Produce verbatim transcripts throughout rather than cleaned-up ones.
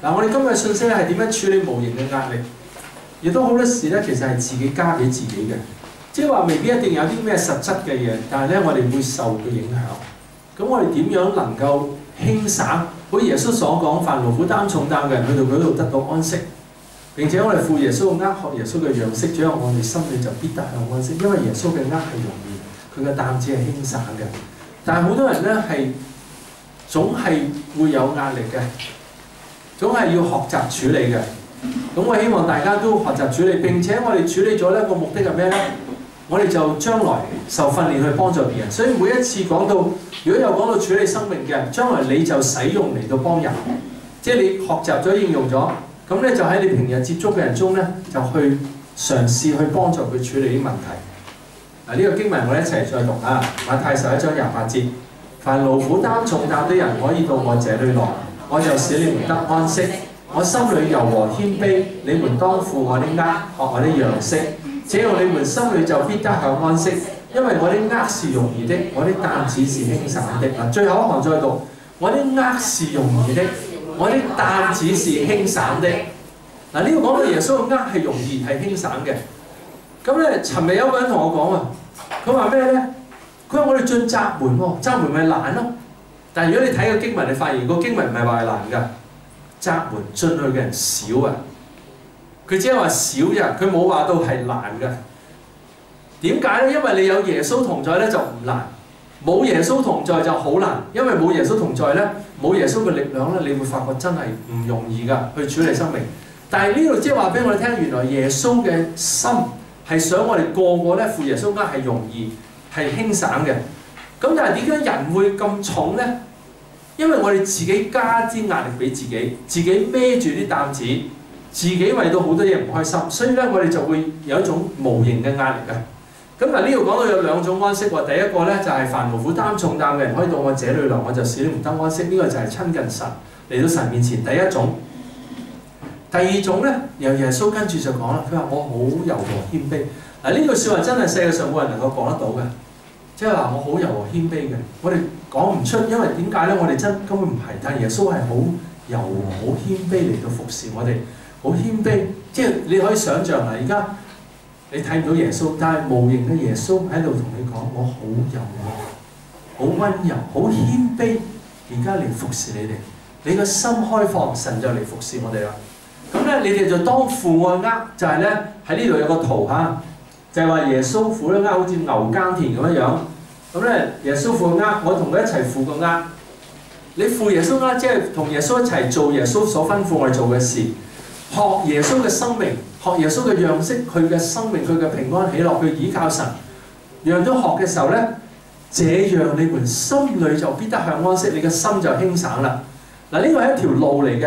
嗱，我哋今日信息咧係點樣處理無形嘅壓力，亦都好多時咧其實係自己加俾自己嘅，即係話未必一定有啲咩實質嘅嘢，但係咧我哋會受佢影響。咁我哋點樣能夠輕省？好似耶穌所講，凡勞苦擔重擔嘅人去到佢度得到安息。並且我哋負耶穌嘅軛，學耶穌嘅樣式，這樣我哋心裏就必得享安息。因為耶穌嘅軛係容易，佢嘅擔子係輕省嘅。但係好多人咧係總係會有壓力嘅，總係要學習處理嘅。咁我希望大家都學習處理，並且我哋處理咗咧個目的係咩咧？我哋就將來受訓練去幫助別人。所以每一次講到，如果有講到處理生命嘅，將來你就使用嚟到幫人，即係你學習咗應用咗。咁咧就喺你平日接觸嘅人中咧，就去嘗試去幫助佢處理啲問題。嗱，呢個經文我哋一齊再讀啊，馬太十一章廿八節：凡勞苦擔重擔的人可以到我這裏來，我就使你們得安息。我心裏柔和謙卑，你們當負我的軛，學我的樣式，這樣你們心裏就必得享安息。因為我的軛是容易的，我的擔子是輕省的。嗱，最後一行再讀：我的軛是容易的。我的擔子是輕省的。嗱，呢個講到耶穌嘅軛係容易係輕省嘅。咁咧，尋日有個人同我講啊，佢話咩咧？佢話我哋進窄門喎，窄門咪難咯。但係如果你睇個經文，你發現個經文唔係話係難㗎，窄門進去嘅人少啊。佢只係話少啫，佢冇話到係難㗎。點解咧？因為你有耶穌同在咧就唔難。冇耶穌同在就好難，因為冇耶穌同在咧，冇耶穌嘅力量咧，你會發覺真係唔容易㗎，去處理生命。但係呢度即係話俾我哋聽，原來耶穌嘅心係想我哋個個咧負耶穌軛係容易係輕省嘅。咁但係點解人會咁重咧？因為我哋自己加啲壓力俾自己，自己孭住啲擔子，自己為到好多嘢唔開心，所以咧我哋就會有一種無形嘅壓力嘅。咁嗱，呢度講到有兩種安息喎。第一個咧就係凡勞苦擔重擔嘅人可以到我這裏來，我就使你們得安息。呢、這個就係親近神，嚟到神面前第一種。第二種咧，由耶穌跟住就講啦，佢話我好柔和謙卑。嗱，呢句説話真係世界上冇人能夠講得到嘅，即係話我好柔和謙卑嘅。我哋講唔出，因為點解咧？我哋真根本唔係，但係耶穌係好柔和、好謙卑嚟到服侍我哋，好謙卑。即係你可以想像啦，而家。你睇唔到耶穌，但係無形嘅耶穌喺度同你講：我好柔和、好温柔、好謙卑，而家嚟服侍你哋。你個心開放，神就嚟服侍我哋啦。咁咧，你哋就當負我嘅軛，就係咧喺呢度有個圖嚇，就係話耶穌負咗軛，好似牛耕田咁樣樣。咁咧，耶穌負個軛，我同佢一齊負個軛。你負耶穌軛，即係同耶穌一齊做耶穌所吩咐我哋做嘅事，學耶穌嘅生命。學耶穌嘅樣式，佢嘅生命，佢嘅平安喜樂，去倚靠神。讓咗學嘅時候咧，這樣你們心裏就必得享安息，你嘅心就輕省啦。嗱，呢個係一條路嚟嘅。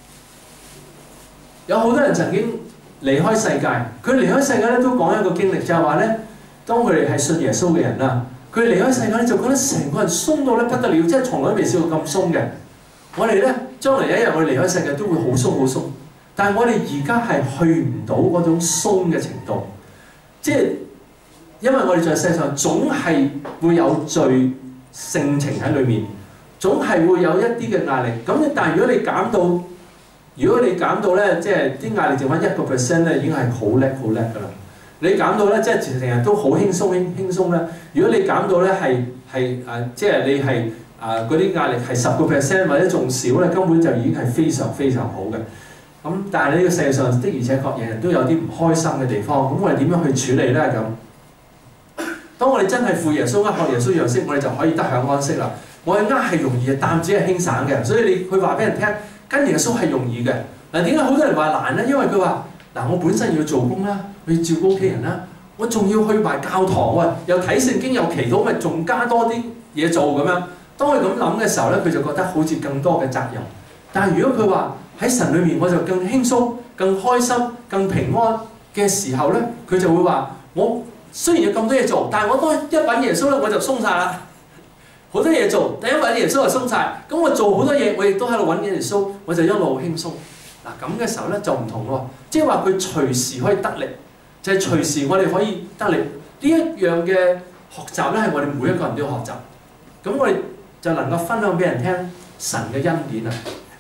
有好多人曾經離開世界，佢離開世界咧都講一個經歷，就係話咧，當佢哋係信耶穌嘅人啦，佢離開世界咧就覺得成個人鬆到咧不得了，即係從來都未試過咁鬆嘅。我哋咧將來有一日我哋離開世界都會好鬆好鬆。但係我哋而家係去唔到嗰種鬆嘅程度，即係因為我哋在世上總係會有罪性情喺裏面，總係會有一啲嘅壓力。咁但係如果你減到，如果你減到咧，即係啲壓力剩翻一個 percent 咧，已經係好叻好叻㗎啦。你減到咧，即係成日都好輕鬆輕輕鬆咧。如果你減到咧係係誒，即係你係誒嗰啲壓力係十個 percent 或者仲少咧，根本就已經係非常非常好嘅。咁但係呢個世界上的而且確人人都有啲唔開心嘅地方，咁我哋點樣去處理咧？咁當我哋真係負耶穌軛，學耶穌樣式，我哋就可以得享安息啦。我嘅軛係容易嘅，擔子係輕省嘅，所以你佢話俾人聽，跟耶穌係容易嘅。嗱，點解好多人話難咧？因為佢話嗱，我本身要做工啦，我要照顧屋企人啦，我仲要去埋教堂喎，又睇聖經又祈禱，咪仲加多啲嘢做咁樣。當佢咁諗嘅時候咧，佢就覺得好似更多嘅責任。但係如果佢話，喺神裏面我就更輕鬆、更開心、更平安嘅時候咧，佢就會話：我雖然有咁多嘢做，但係我當一揾耶穌咧，我就鬆晒啦。好多嘢做，但一揾耶穌就鬆晒。咁我做好多嘢，我亦都喺度揾耶穌，我就一路輕鬆。嗱，咁嘅時候咧就唔同喎，即係話佢隨時可以得力，就係、是、隨時我哋可以得力。呢一樣嘅學習咧係我哋每一個人都要學習。咁我哋就能夠分享俾人聽神嘅恩典啊！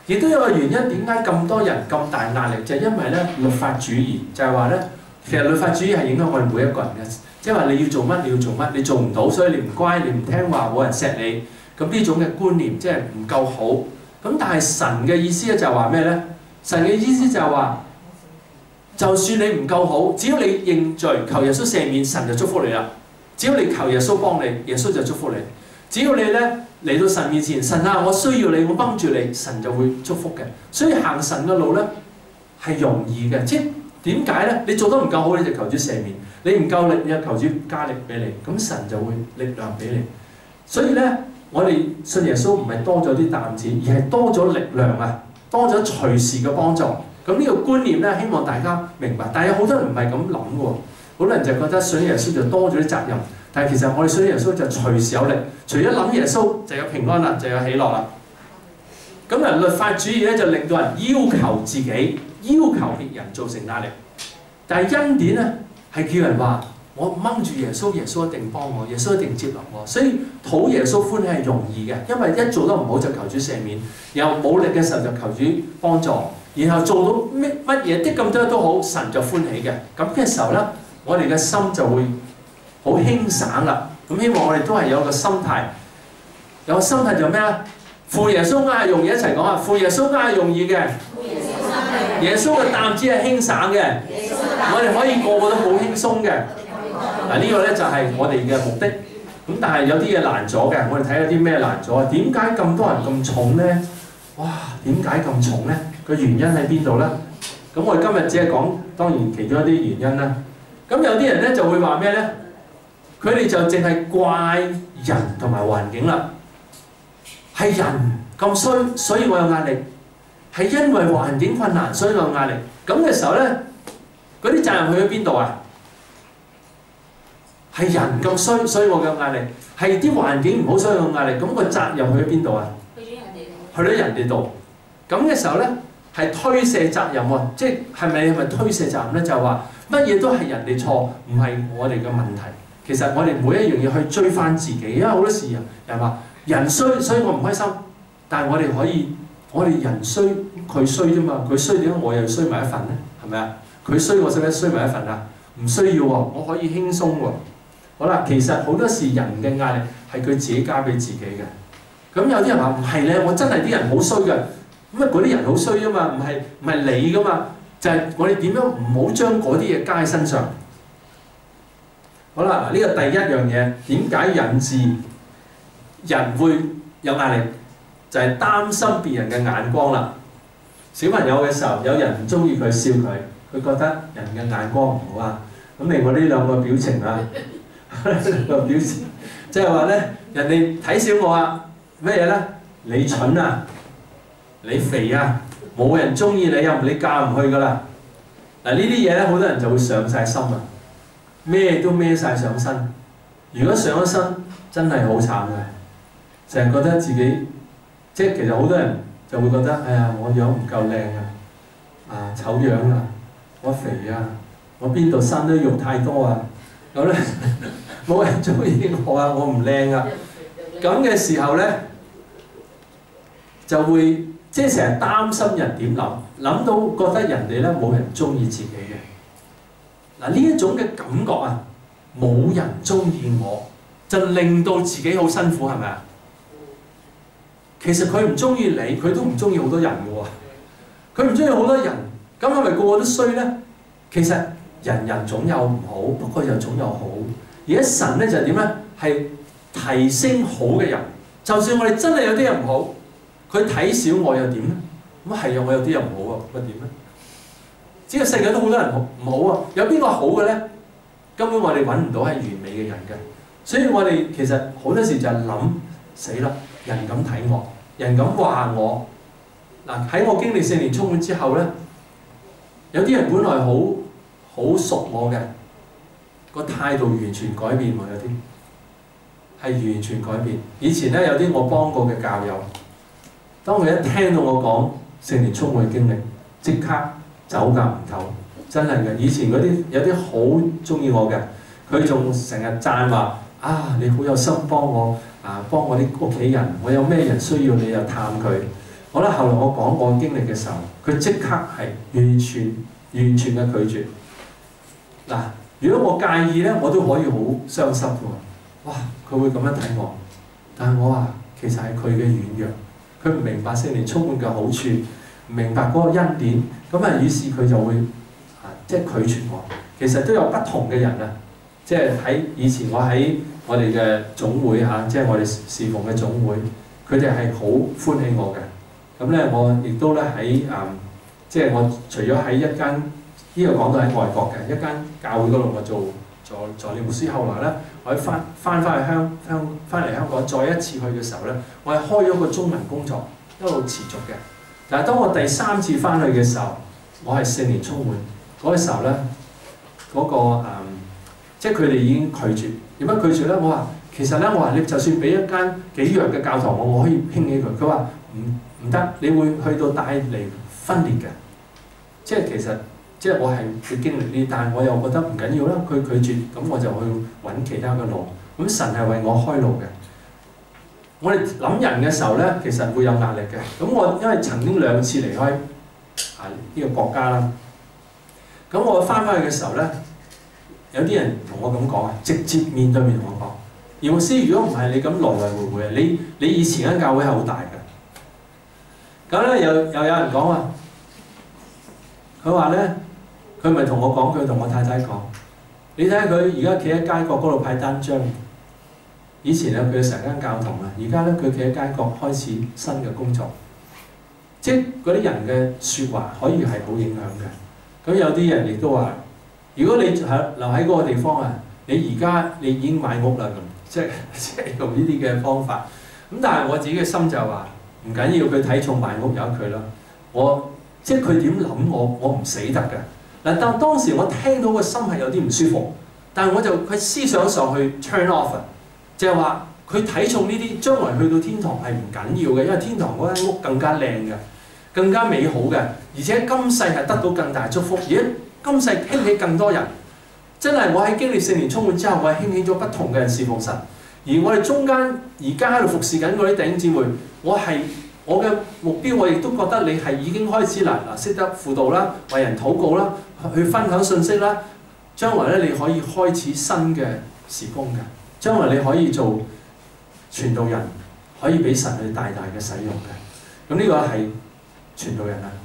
亦都有個原因，點解咁多人咁大壓力？就係因為咧律法主義，就係話咧，其實律法主義係影響我哋每一個人嘅，即係話你要做乜你要做乜，你做唔到，所以你唔乖，你唔聽話，冇人錫你。咁呢種嘅觀念即係唔夠好。咁但係神嘅意思咧就係話咩咧？神嘅意思就係話，就算你唔夠好，只要你認罪，求耶穌赦免，神就祝福你啦。只要你求耶穌幫你，耶穌就祝福你。只要你咧嚟到神面前，神啊，我需要你，我幫住你，神就會祝福嘅。所以行神嘅路咧係容易嘅。即係點解咧？你做得唔夠好，你就求主赦免；你唔夠力，你就求主加力俾你。咁神就會力量俾你。所以咧，我哋信耶穌唔係多咗啲擔子，而係多咗力量啊，多咗隨時嘅幫助。咁呢個觀念咧，希望大家明白。但係有好多人唔係咁諗嘅喎，好多人就覺得信耶穌就多咗啲責任。但係其實我哋信耶穌就隨時有力，除咗諗耶穌就有平安啦，就有喜樂啦。咁啊，律法主義咧就令到人要求自己、要求別人造成壓力。但係恩典咧係叫人話：我掹住耶穌，耶穌一定幫我，耶穌一定接納我。所以討耶穌歡喜係容易嘅，因為一做得唔好就求主赦免，然後冇力嘅時候就求主幫助，然後做到乜乜嘢啲咁多都好，神就歡喜嘅。咁嘅時候咧，我哋嘅心就會好輕省啦。咁希望我哋都係有個心態，有個心態就咩啊？負耶穌軛係容易，一齊講啊！負耶穌軛係容易嘅，耶穌嘅擔子係輕省嘅，我哋可以個個都好輕鬆嘅。嗱，呢個咧就係我哋嘅目的。咁但係有啲嘢難咗嘅，我哋睇下啲咩難咗啊？點解咁多人咁重咧？哇！點解咁重咧？個原因喺邊度咧？咁我哋今日只係講當然其中一啲原因啦。咁有啲人咧就會話咩咧？佢哋就淨係怪人同埋環境啦。係人咁衰，所以我有壓力；係因為環境困難，所以我有壓力。咁嘅時候咧，嗰啲責任去咗邊度啊？係人咁衰，所以我有壓力；係啲環境唔好，所以我有壓力。咁個責任去咗邊度啊？去咗人哋度。去咗人哋度。咁嘅時候咧，係推卸責任喎。即係係咪係咪推卸責任咧？就係話乜嘢都係人哋錯，唔係我哋嘅問題。其實我哋每一樣嘢去追翻自己，因為好多時人話人衰，所以我唔開心。但係我哋可以，我哋人衰，佢衰啫嘛，佢衰點解我又衰埋一份咧？係咪啊？佢衰我使唔使衰埋一份啊？唔需要喎，我可以輕鬆喎。好啦，其實好多時人嘅壓力係佢自己加俾自己嘅。咁有啲人話唔係咧，我真係啲人好衰嘅。咁啊嗰啲人好衰啊嘛，唔係唔係你噶嘛，就係我哋點樣唔好將嗰啲嘢加喺身上。好啦，嗱呢個第一樣嘢，點解引致人會有壓力？就係擔心別人嘅眼光啦。小朋友嘅時候，有人唔中意佢笑佢，佢覺得人嘅眼光唔好啊。咁另外呢兩個表情啊，兩個表情，即係話咧，人哋睇小我啊，咩嘢咧？你蠢啊，你肥啊，冇人中意你啊，你嫁唔去噶啦。嗱呢啲嘢咧，好多人就會上晒心啊。咩都孭晒上身，如果上咗身，真係好慘嘅。成日覺得自己，即係其實好多人就會覺得，哎呀，我樣唔夠靚啊，啊醜樣啊，我肥啊，我邊度生啲肉太多啊，咁咧冇人中意我啊，我唔靚啊。咁嘅時候咧，就會即係成日擔心人點諗，諗到覺得人哋咧冇人中意自己嘅。嗱呢一種嘅感覺啊，冇人中意我，就令到自己好辛苦，係咪啊？其實佢唔中意你，佢都唔中意好多人嘅喎。佢唔中意好多人，咁係咪個個都衰咧？其實人人總有唔好，不過又總有好。而家神咧就係點咧？係提升好嘅人。就算我哋真係有啲人唔好，佢睇小我又點咧？咁係啊，我有啲人唔好啊，咁點咧？呢個世界都好多人唔好啊，有邊個好嘅咧？根本我哋揾唔到係完美嘅人嘅，所以我哋其實好多時就係諗死啦，人咁睇我，人咁話我。嗱喺我經歷四年充滿之後咧，有啲人本來好好熟我嘅，個態度完全改變喎，有啲係完全改變。以前咧有啲我幫過嘅教友，當佢一聽到我講四年充滿嘅經歷，即刻走夾唔唞，真係嘅。以前嗰啲有啲好中意我嘅，佢仲成日讚話：啊，你好有心幫我啊，幫我啲屋企人，我有咩人需要你又探佢。 好啦，後來我講我經歷嘅時候，佢即刻係完全完全嘅拒絕。嗱，如果我介意咧，我都可以好傷心嘅喎。哇，佢會咁樣睇我，但係我話其實係佢嘅軟弱，佢唔明白聖靈充滿嘅好處，唔明白嗰個恩典，咁啊，於是佢就會啊，即係拒絕我。其實都有不同嘅人啊，即係喺以前我喺我哋嘅總會嚇，即係我哋侍奉嘅總會，佢哋係好歡喜我嘅。咁咧，我亦都咧喺誒，即係我除咗喺一間呢個講到喺外國嘅一間教會嗰度，我做助助理牧師。後來咧，我喺翻翻翻去香香翻嚟香港，再一次去嘅時候咧，我係開咗個中文工作，一路持續嘅。但係當我第三次翻去嘅時候，我係聖靈充滿嗰個時候咧，嗰、嗰個、嗯、即係佢哋已經拒絕。點解拒絕咧？我話其實咧，我話你就算俾一間幾弱嘅教堂我，我可以興起佢。佢話唔唔得，你會去到帶嚟分裂嘅。即係其實即係我係會經歷呢，但係我又覺得唔緊要啦。佢拒絕，咁我就去揾其他嘅路。咁神係為我開路嘅。我哋諗人嘅時候咧，其實會有壓力嘅。咁我因為曾經兩次離開啊呢個國家啦，咁我翻返去嘅時候咧，有啲人同我咁講啊，直接面對面同我講：姚牧師，如果唔係你咁來來回回啊，你你以前間教會係好大嘅。咁咧又又有人講話，佢話咧，佢咪同我講，佢同我太太講，你睇下佢而家企喺街角嗰度派單張。以前咧佢成間教堂啊，而家咧佢企喺街角開始新嘅工作。即係嗰啲人嘅説話可以係好影響嘅。咁有啲人亦都話：如果你喺留喺嗰個地方啊，你而家你已經買屋啦咁，即係即係用呢啲嘅方法。咁但係我自己嘅心就話唔緊要，佢睇重買屋由佢啦。我即係佢點諗我，我唔死得㗎。嗱，但當時我聽到個心係有啲唔舒服，但係我就佢思想上去 turn off，就係話佢睇重呢啲，將來去到天堂係唔緊要嘅，因為天堂嗰間屋更加靚嘅，更加美好嘅，而且今世係得到更大祝福，而且今世興起更多人。真係我喺經歷聖靈充滿之後，我係興起咗不同嘅人侍奉神。而我哋中間而家喺度服侍緊嗰啲弟兄姊妹，我係我嘅目標，我亦都覺得你係已經開始啦，嗱，識得輔導啦，為人禱告啦，去分享信息啦。將來咧，你可以開始新嘅事工嘅。將來你可以做傳道人，可以俾神去大大嘅使用嘅。咁呢個係傳道人啦，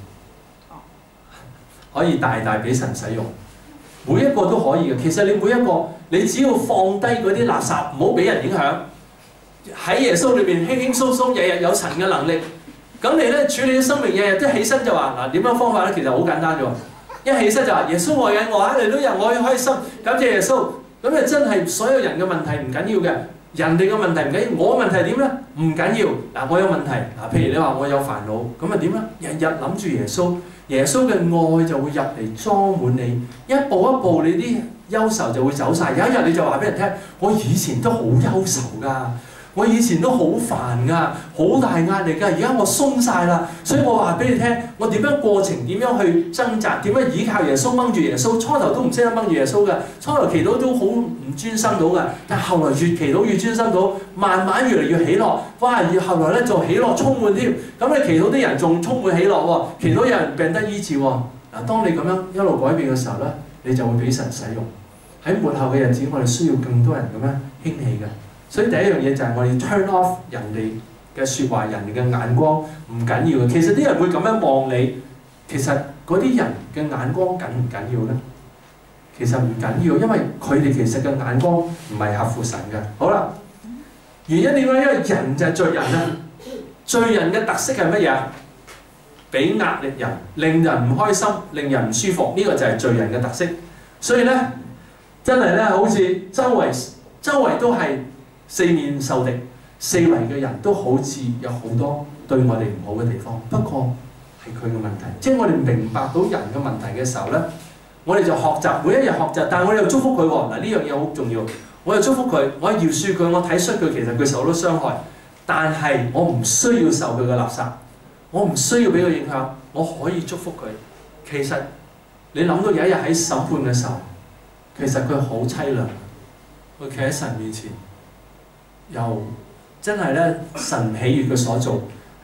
可以大大俾神使用。每一個都可以嘅。其實你每一個，你只要放低嗰啲垃圾，唔好俾人影響。喺耶穌裏邊輕輕鬆鬆，日日有神嘅能力。咁你咧處理啲生命，日日都起身就話嗱，點樣方法咧？其實好簡單啫喎。一起身就話耶穌愛緊我，哈利路亞，我要開心，感謝耶穌。咁誒真係所有人嘅問題唔緊要嘅，人哋嘅問題唔緊要，我問題點咧？唔緊要。嗱，我有問題嗱，譬如你話我有煩惱，咁啊點咧？日日諗住耶穌，耶穌嘅愛就會入嚟裝滿你，一步一步你啲憂愁就會走晒。有一日你就話俾人聽，我以前都好憂愁㗎。我以前都好煩㗎，好大壓力㗎，而家我鬆晒啦，所以我話俾你聽，我點樣過程，點樣去掙扎，點樣依靠耶穌掹住耶穌，初頭都唔識得掹住耶穌㗎，初頭祈禱都好唔專心到㗎，但係後來越祈禱越專心到，慢慢越嚟越喜樂，哇！而後來咧就喜樂充滿添，咁你祈禱啲人仲充滿喜樂喎，祈禱有人病得醫治喎，嗱，當你咁樣一路改變嘅時候咧，你就會俾神使用。喺末後嘅日子，我哋需要更多人咁樣興起嘅。所以第一樣嘢就係我哋 turn off 人哋嘅説話，人哋嘅眼光唔緊要嘅。其實啲人會咁樣望你，其實嗰啲人嘅眼光緊唔緊要咧？其實唔緊要，因為佢哋其實嘅眼光唔係合乎神嘅。好啦，原因點解？因為人就係罪人啦。罪人嘅特色係乜嘢？俾壓力人，令人唔開心，令人唔舒服。呢個就係罪人嘅特色。所以咧，真係咧，好似周圍周圍都係。四面受敵，四圍嘅人都好似有好多對我哋唔好嘅地方，不過係佢嘅問題。即係我哋明白到人嘅問題嘅時候咧，我哋就學習，每一日學習，但係我哋又祝福佢喎。嗱，呢樣嘢好重要，我又祝福佢，我饒恕佢，我睇出佢其實佢受到傷害，但係我唔需要受佢嘅垃圾，我唔需要俾佢影響，我可以祝福佢。其實你諗到有一日喺審判嘅時候，其實佢好凄涼，佢企喺神面前。又真係咧，神喜悅佢所做，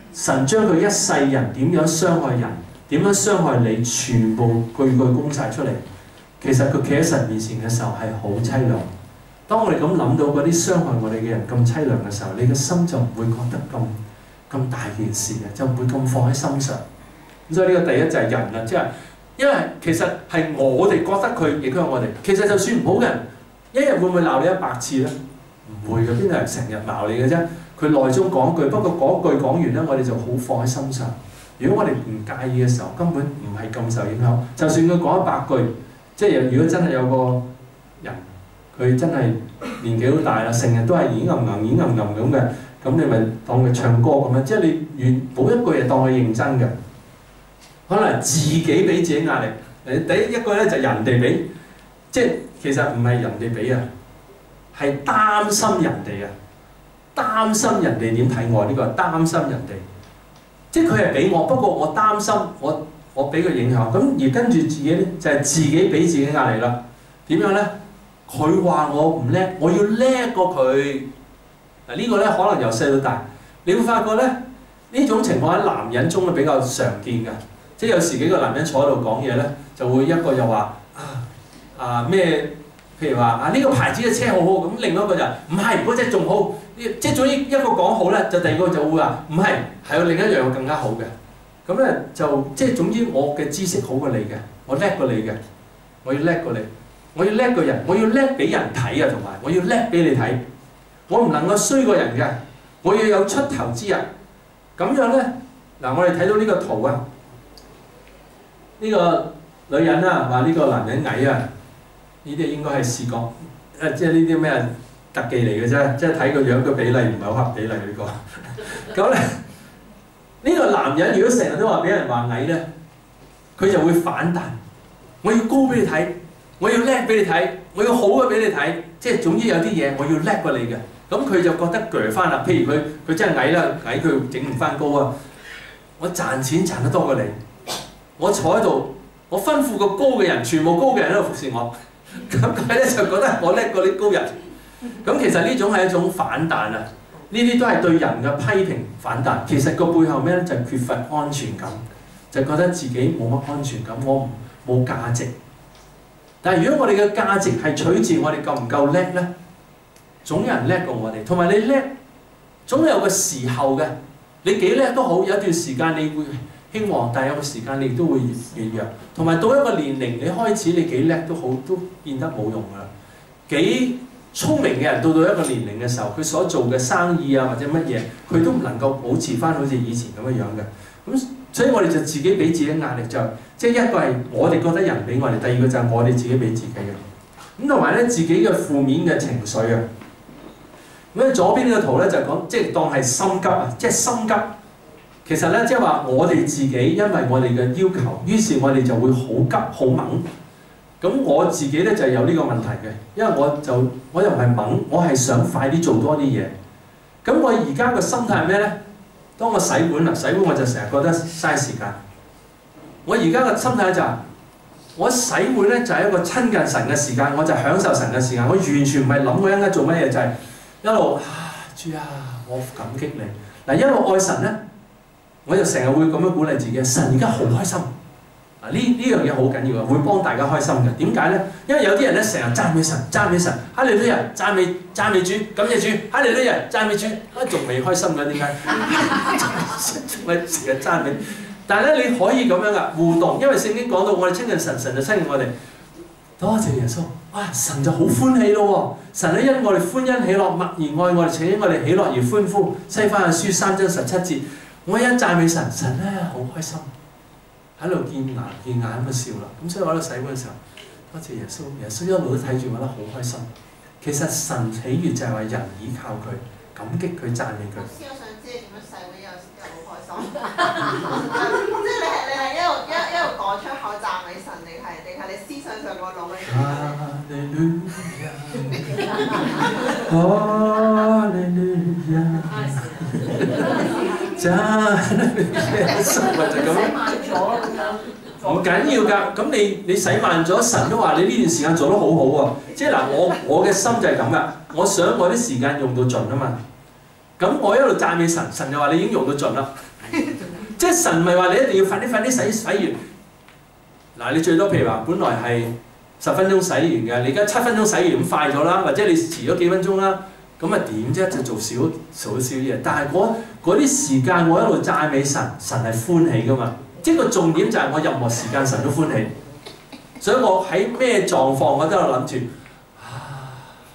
神將佢一世人點樣傷害人，點樣傷害你，全部句句供晒出嚟。其實佢企喺神面前嘅時候係好凄涼。當我哋咁諗到嗰啲傷害我哋嘅人咁凄涼嘅時候，你嘅心就唔會覺得咁咁大件事嘅，就唔會咁放喺心上。咁所以呢個第一就係人啦，即係因為其實係我哋覺得佢影響我哋。其實就算唔好嘅人，一日會唔會鬧你一百次咧？唔會嘅，邊度係成日鬧你嘅啫？佢內中講句，不過嗰句講完咧，我哋就好放喺心上。如果我哋唔介意嘅時候，根本唔係咁受影響。就算佢講一百句，即係如果真係有個人，佢真係年紀好大啦，成日都係演吟吟、演吟吟咁嘅，咁你咪當佢唱歌咁樣，即係你完冇一句係當佢認真嘅。可能自己俾自己壓力。誒，第一個咧就係人哋俾，即係其實唔係人哋俾啊，係擔心人哋啊，擔心人哋點睇我呢個，擔心人哋。即係佢係俾我，不過我擔心我我俾佢影響，咁而跟住自己咧就係自己俾自己壓力啦。點樣咧？佢話我唔叻，我要叻過佢。嗱呢個咧可能由細到大，你會發覺咧呢種情況喺男人中係比較常見㗎。即係有時幾個男人坐喺度講嘢咧，就會一個又話啊啊咩，譬如話啊呢個牌子嘅車好好，咁另外一個就唔係嗰隻仲好。即係總之一個講好咧，就第二個就會話唔係，係有另一樣更加好嘅。咁咧就即係總之我嘅知識好過你嘅，我叻過你嘅，我要叻過你，我要叻過人，我要叻俾人睇啊，同埋我要叻俾你睇，我唔能夠衰過人嘅，我要有出頭之日。咁樣咧嗱，我哋睇到呢個圖啊，呢個女人啊話呢個男人矮啊，呢啲應該係視覺誒，即係呢啲咩？特技嚟嘅啫，即係睇個樣個比例唔係好合比例呢個。咁咧呢個男人如果成日都話俾人話矮咧，佢就會反彈。我要高俾你睇，我要叻俾你睇，我要好嘅俾你睇。即係總之有啲嘢我要叻過你嘅。咁佢就覺得鋸翻啦。譬如佢佢真係矮啦，矮佢整唔翻高啊。我賺錢賺得多過你，我坐喺度，我吩咐個高嘅人，全部高嘅人喺度服侍我。咁佢咧就覺得我叻過啲高人。咁其實呢種係一種反彈啊！呢啲都係對人嘅批評反彈。其實個背後咩咧？就係缺乏安全感，就覺得自己冇乜安全感，我冇價值。但係如果我哋嘅價值係取自我哋夠唔夠叻咧，總有人叻過我哋。同埋你叻，總有個時候嘅。你幾叻都好，有一段時間你會興旺，但係有個時間你亦都會軟弱。同埋到一個年齡，你開始你幾叻都好，都變得冇用㗎啦。幾聰明嘅人到到一個年齡嘅時候，佢所做嘅生意啊或者乜嘢，佢都唔能夠保持翻好似以前咁樣樣嘅。咁所以我哋就自己俾自己壓力，就即係一個係我哋覺得人俾我哋，第二個就係我哋自己俾自己嘅。咁同埋咧自己嘅負面嘅情緒啊。咁左邊呢個圖咧就講即係當係心急啊，即係心急。其實咧即係話我哋自己因為我哋嘅要求，於是我哋就會好急好猛。咁我自己咧就有呢個問題嘅，因為我就我又唔係猛，我係想快啲做多啲嘢。咁我而家個心態係咩咧？當我洗碗啦，洗碗我就成日覺得嘥時間。我而家個心態就係、是，我洗碗咧就係一個親近神嘅時間，我就享受神嘅時間。我完全唔係諗我應該做乜嘢，就係、是、一路啊主啊，我感激你。嗱一路愛神咧，我就成日會咁樣鼓勵自己，神而家好開心。呢呢樣嘢好緊要啊，會幫大家開心嘅。點解咧？因為有啲人咧成日讚美神，讚美神，哈利路亞，讚美讚美主，感謝主，哈利路亞，讚美主，啊仲未開心嘅點解？仲係成日讚美。但係咧你可以咁樣噶互動，因為聖經講到我哋親近神，神就親近我哋。多謝耶穌，哇！神就好歡喜咯喎，神咧因我哋歡欣喜樂，默然愛我哋，且因我哋喜樂而歡呼。西番書三章十七節，我一讚美神，神咧好開心。喺度見牙見眼咁笑啦，咁所以我喺度洗碗嘅時候，多謝耶穌，耶穌一路都睇住我，覺得好開心。其實神喜悅就係話人倚靠佢，感激佢，讚美佢。我想知你點樣洗碗又又好開心，即係你係你係一路一一路講出口讚美神，定係定係你思想上個腦嘅？哈利路亞，哈利路亞。真係生活就咁，唔緊要㗎。咁你你洗慢咗，神都話你呢段時間做得好好喎。即係嗱，我我嘅心就係咁㗎。我想我啲時間用到盡啊嘛。咁我一路讚美神，神就話你已經用到盡啦。 即係神唔係話你一定要快啲快啲洗洗完。嗱，你最多譬如話，本來係十分鐘洗完嘅，你而家七分鐘洗完咁快咗啦，或者你遲咗幾分鐘啦，咁啊點啫？就做少做少嘢。但係嗰嗰啲時間我一路讚美神，神係歡喜噶嘛。即係個重點就係我任何時間神都歡喜。所以我喺咩狀況我都有諗住啊，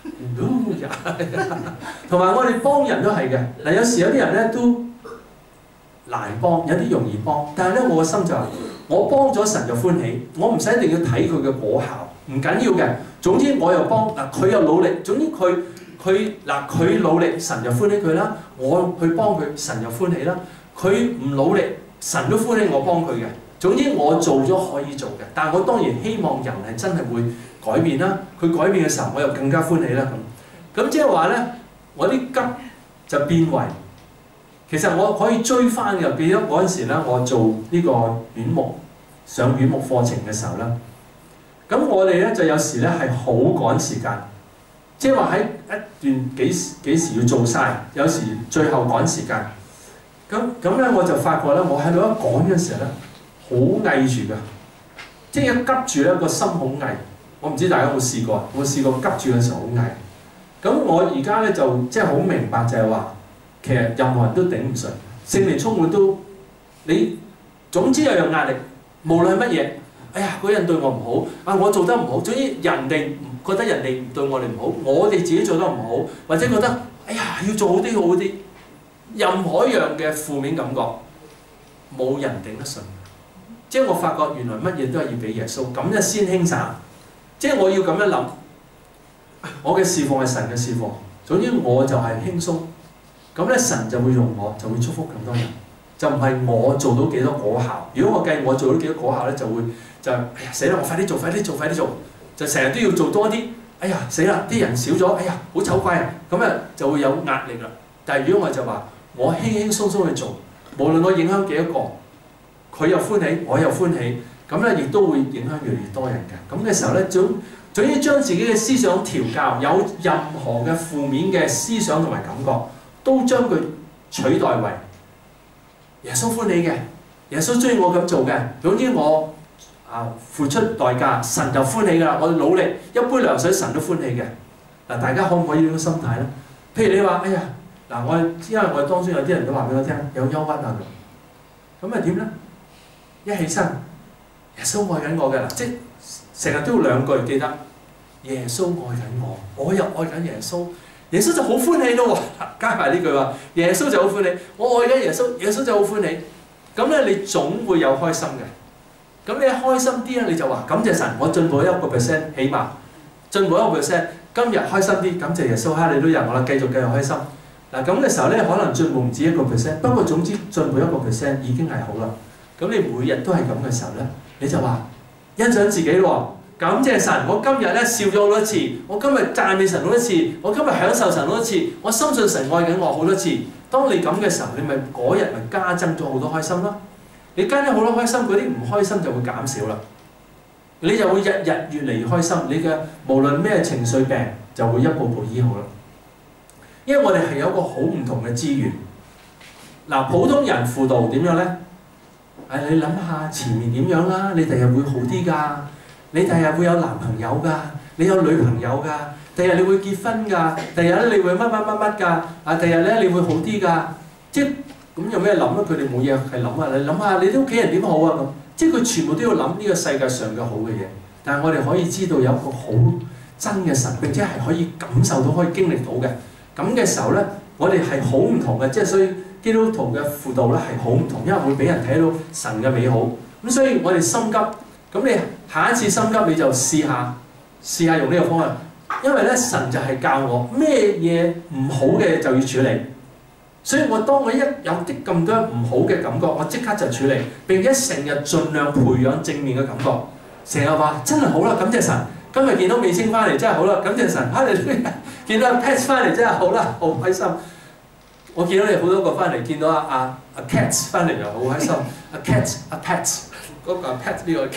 同埋我哋幫人都係嘅。嗱，有時有啲人咧都難幫，有啲容易幫，但係咧我個心就係、是、我幫咗神就歡喜，我唔使一定要睇佢嘅果效，唔緊要嘅。總之我又幫嗱，佢又努力，總之佢佢嗱佢努力，神就歡喜佢啦。我去幫佢，神就歡喜啦。佢唔努力，神都歡喜我幫佢嘅。總之我做咗可以做嘅，但係我當然希望人係真係會改變啦。佢改變嘅時候，我又更加歡喜啦。咁咁即係話咧，我啲急就變為。其實我可以追翻嘅，記得嗰陣時咧，我做呢個院牧上院牧課程嘅時候咧，咁我哋咧就有時咧係好趕時間，即係話喺一段幾時幾時要做晒，有時最後趕時間。咁咁咧我就發覺咧，我喺度一趕嘅時候咧，好翳住㗎，即係一急住咧個心好翳。我唔知大家有冇試過，我試過急住嘅時候好翳。咁我而家咧就即係好明白就係話。其實任何人都頂唔順，聖靈充滿都你總之有樣壓力，無論乜嘢，哎呀嗰人對我唔好，啊我做得唔好，總之人哋覺得人哋對我哋唔好，我哋自己做得唔好，或者覺得哎呀要做好啲好啲，任何一樣嘅負面感覺，冇人頂得順。即係我發覺原來乜嘢都係要俾耶穌，咁就先輕省。即係我要咁樣諗，我嘅侍奉係神嘅侍奉，總之我就係輕鬆。咁咧神就會用我，就會祝福咁多人，就唔係我做到幾多果效。如果我計我做到幾多果效咧，就會就哎呀死啦！我快啲做，快啲做，快啲做，就成日都要做多啲。哎呀死啦！啲人少咗，哎呀好醜怪啊！咁啊就會有壓力啦。但係如果我就話我輕輕鬆鬆去做，無論我影響幾多個，佢又歡喜，我又歡喜，咁咧亦都會影響越嚟越多人嘅。咁嘅時候咧，總總之將自己嘅思想調教，有任何嘅負面嘅思想同埋感覺。都將佢取代為耶穌歡喜嘅，耶穌中意我咁做嘅。總之我啊付出代價，神就歡喜㗎啦。我努力一杯涼水，神都歡喜嘅。嗱，大家可唔可以呢種心態咧？譬如你話，哎呀，嗱，我因為我當中有啲人都話俾我聽，有憂鬱啊咁，咁咪點咧？一起身，耶穌愛緊我嘅啦，即係成日都要兩句記得，耶穌愛緊我，我又愛緊耶穌。耶穌就好歡喜咯喎，加埋呢句話，耶穌就好歡喜，我愛緊耶穌，耶穌就好歡喜。咁咧，你總會有開心嘅。咁你一開心啲咧，你就話感謝神，我進步一個 percent， 起碼進步一個 percent。今日開心啲，感謝耶穌，哈利路亞，我啦繼續繼續開心。嗱咁嘅時候咧，可能進步唔止一個 percent， 不過總之進步一個 percent 已經係好啦。咁你每日都係咁嘅時候咧，你就話欣賞自己喎。感謝神，我今日咧笑咗好多次，我今日讚美神好多次，我今日享受神好多次，我深信神愛緊我好多次。當你咁嘅時候，你咪嗰日咪加增咗好多開心咯。你加咗好多開心，嗰啲唔開心就會減少啦。你就會日日越嚟越開心，你嘅無論咩情緒病就會一步步醫好啦。因為我哋係有一個好唔同嘅資源。嗱，普通人輔導點樣咧？誒，你諗下前面點樣啦？你第日會好啲㗎。你第日會有男朋友㗎，你有女朋友㗎，第日你會結婚㗎，第日咧你會乜乜乜乜㗎，啊第日咧你會好啲㗎，即係咁有咩諗啊？佢哋冇嘢係諗啊！你諗下你啲屋企人點好啊咁，即係佢全部都要諗呢個世界上嘅好嘅嘢。但係我哋可以知道有一個好真嘅神，並且係可以感受到、可以經歷到嘅。咁嘅時候咧，我哋係好唔同嘅，即係所以基督徒嘅輔導咧係好唔同，因為會俾人睇到神嘅美好。咁所以我哋心急。咁你下一次心急你就試下，試下用呢個方案，因為咧神就係教我咩嘢唔好嘅就要處理，所以我當我一有啲咁多唔好嘅感覺，我即刻就處理，並且成日盡量培養正面嘅感覺，成日話真係好啦，感謝神，今日見到美星翻嚟真係好啦，感謝神，哈利路亞，見到 Pat 翻嚟真係好啦，好開心。我見到你好多個翻嚟，見到阿阿阿 Cat 翻嚟又好開心，阿 Cat 阿 Pat。嗰個 pet 呢個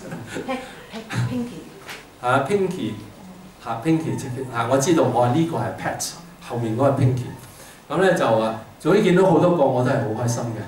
cat，pinky 啊 pinky 嚇 pinky 嚇我知道我話呢個係 pet， 後面嗰個 pinky，咁咧就啊，總之見到好多個我都係好開心嘅。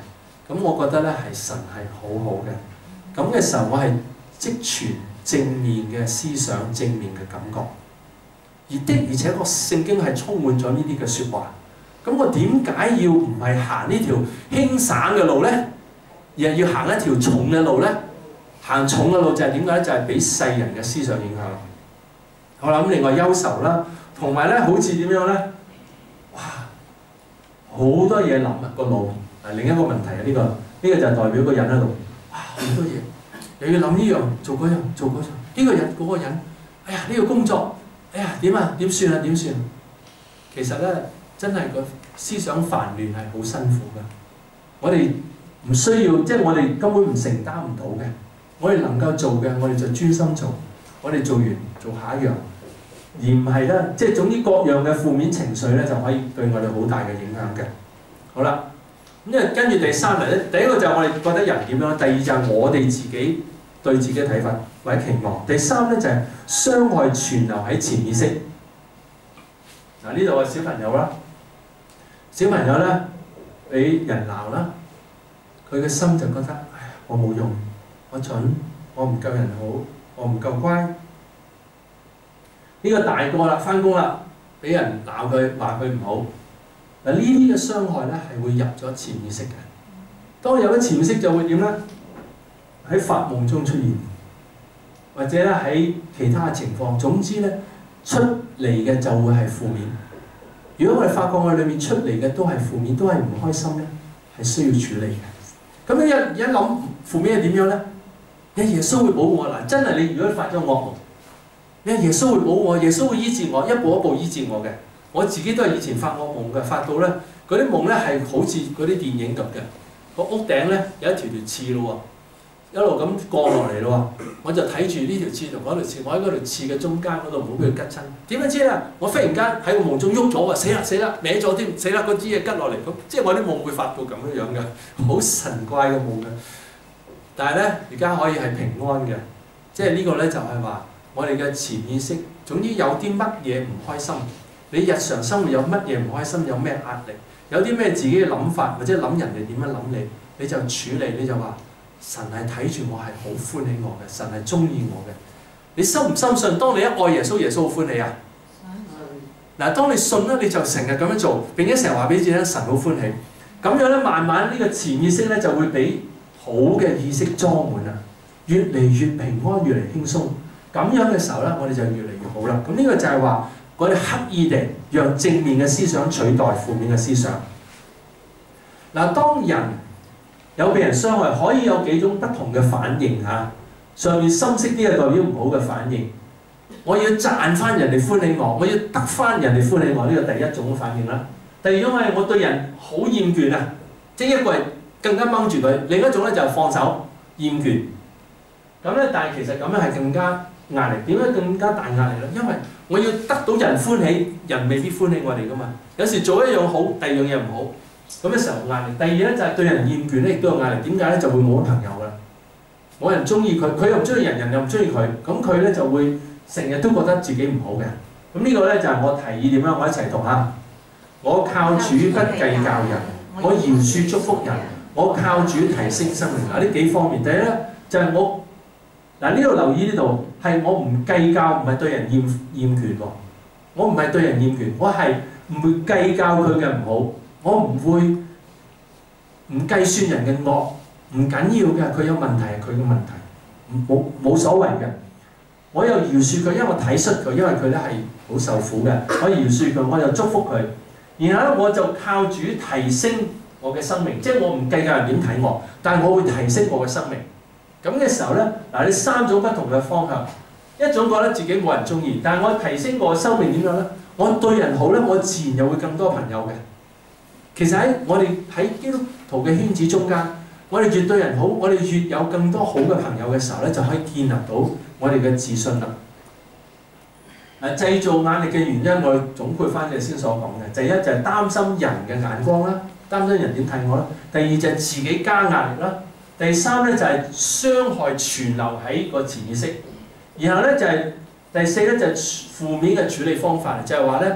咁我覺得咧係神係好好嘅。咁嘅時候我係積存正面嘅思想、正面嘅感覺。而的而且確聖經係充滿咗呢啲嘅説話。咁我點解要唔係行呢條輕省嘅路咧？而係要行一條重嘅路咧？行重嘅路就係點解咧？就係俾世人嘅思想影響。好啦，咁另外憂愁啦，同埋咧好似點樣咧？哇！好多嘢諗啊個腦。啊，另一個問題啊，呢、呢個呢、呢個就係代表個人喺度，哇好多嘢，又要諗呢樣做嗰樣做嗰樣，呢、呢個人嗰、嗰個人，哎呀呢、呢個工作，哎呀點啊點算啊點算？其實咧真係個思想煩亂係好辛苦㗎。我哋唔需要，即係我哋根本唔承擔唔到嘅。我哋能夠做嘅，我哋就專心做。我哋做完做下一樣，而唔係咧，即係總之各樣嘅負面情緒咧就可以對我哋好大嘅影響嘅。好啦。咁因為跟住第三嚟咧，第一個就係我哋覺得人點樣，第二就係我哋自己對自己嘅睇法或者期望，第三咧就係傷害存留喺潛意識。嗱呢度係小朋友啦，小朋友咧俾人鬧啦，佢嘅心就覺得唉我冇用，我蠢，我唔夠人好，我唔夠乖。呢個大個啦，翻工啦，俾人鬧佢話佢唔好。嗱呢啲嘅傷害咧係會入咗潛意識嘅。當有咗潛意識就會點咧？喺發夢中出現，或者咧喺其他嘅情況。總之咧出嚟嘅就會係負面。如果我哋發覺我哋裏面出嚟嘅都係負面，都係唔開心咧，係需要處理嘅。咁你一一諗負面係點樣咧？你耶穌會保護我嗱，真係你如果發咗惡夢，你耶穌會保護我，耶穌會醫治我，一步一步醫治我嘅。我自己都係以前發惡夢嘅，發到咧嗰啲夢咧係好似嗰啲電影咁嘅，個屋頂咧有一條條刺咯喎，一路咁降落嚟咯喎，我就睇住呢條刺同嗰條刺，我喺嗰條刺嘅中間嗰度唔好俾佢吉親。點樣知啊？我忽然間喺個夢中喐咗喎，死啦死啦，歪咗添，死啦嗰支嘢吉落嚟咁，即係我啲夢會發到咁樣樣嘅，好神怪嘅夢嘅。但係咧而家可以係平安嘅，即係呢個咧就係話我哋嘅潛意識，總之有啲乜嘢唔開心。你日常生活有乜嘢唔開心，有咩壓力，有啲咩自己嘅諗法，或者諗人哋點樣諗你，你就處理，你就話神係睇住我係好歡喜我嘅，神係中意我嘅。你深唔深信？當你一愛耶穌，耶穌好歡喜啊！嗱、嗯，當你信咧，你就成日咁樣做，並且成日話俾自己聽神好歡喜。咁樣咧，慢慢呢個潛意識咧就會俾好嘅意識裝滿啦，越嚟越平安，越嚟輕鬆。咁樣嘅時候咧，我哋就越嚟越好啦。咁呢個就係話。我哋刻意地讓正面嘅思想取代負面嘅思想。嗱，當人有被人傷害，可以有幾種不同嘅反應嚇。上面深色啲嘅代表唔好嘅反應。我要賺翻人哋歡喜我，我要得翻人哋歡喜我，呢個第一種反應啦。第二種係我對人好厭倦啊，即係一個人更加掹住佢；另一種咧就係放手厭倦。咁咧，但係其實咁樣係更加壓力。點解更加大壓力咧？因為我要得到人歡喜，人未必歡喜我哋噶嘛。有時做一樣好，第二樣嘢唔好，咁嘅時候壓力。第二咧就係對人厭倦咧，亦都有壓力。點解咧？就會冇咗朋友啦，冇人中意佢，佢又唔中意人，人又唔中意佢，咁佢咧就會成日都覺得自己唔好嘅。咁呢個咧就係我提議點樣，我一齊讀下。我靠主不計較人，我饒恕祝福人，我靠主提升生命。嗱，呢幾方面，第一咧就係我。嗱，呢度留意呢度係我唔計較，唔係對人厭厭倦喎。我唔係對人厭倦，我係唔會計較佢嘅唔好，我唔會唔計算人嘅惡，唔緊要嘅。佢有問題係佢嘅問題，冇冇所謂嘅。我又饒恕佢，因為我體恤佢，因為佢咧係好受苦嘅。我饒恕佢，我又祝福佢。然後咧，我就靠主提升我嘅生命，即係我唔計較人點睇我，但係我會提升我嘅生命。咁嘅時候咧，嗱，你三種不同嘅方向，一種覺得自己冇人中意，但係我提升我嘅生命點樣咧？我對人好咧，我自然又會更多朋友嘅。其實喺我哋喺基督徒嘅圈子中間，我哋越對人好，我哋越有更多好嘅朋友嘅時候咧，就可以建立到我哋嘅自信啦。誒，製造壓力嘅原因，我哋總括翻嘅先所講嘅，第一就係擔心人嘅眼光啦，擔心人點睇我啦；第二就係自己加壓力啦。第三咧就係傷害存留喺個潛意識，然後咧就係第四咧就係負面嘅處理方法，就係話咧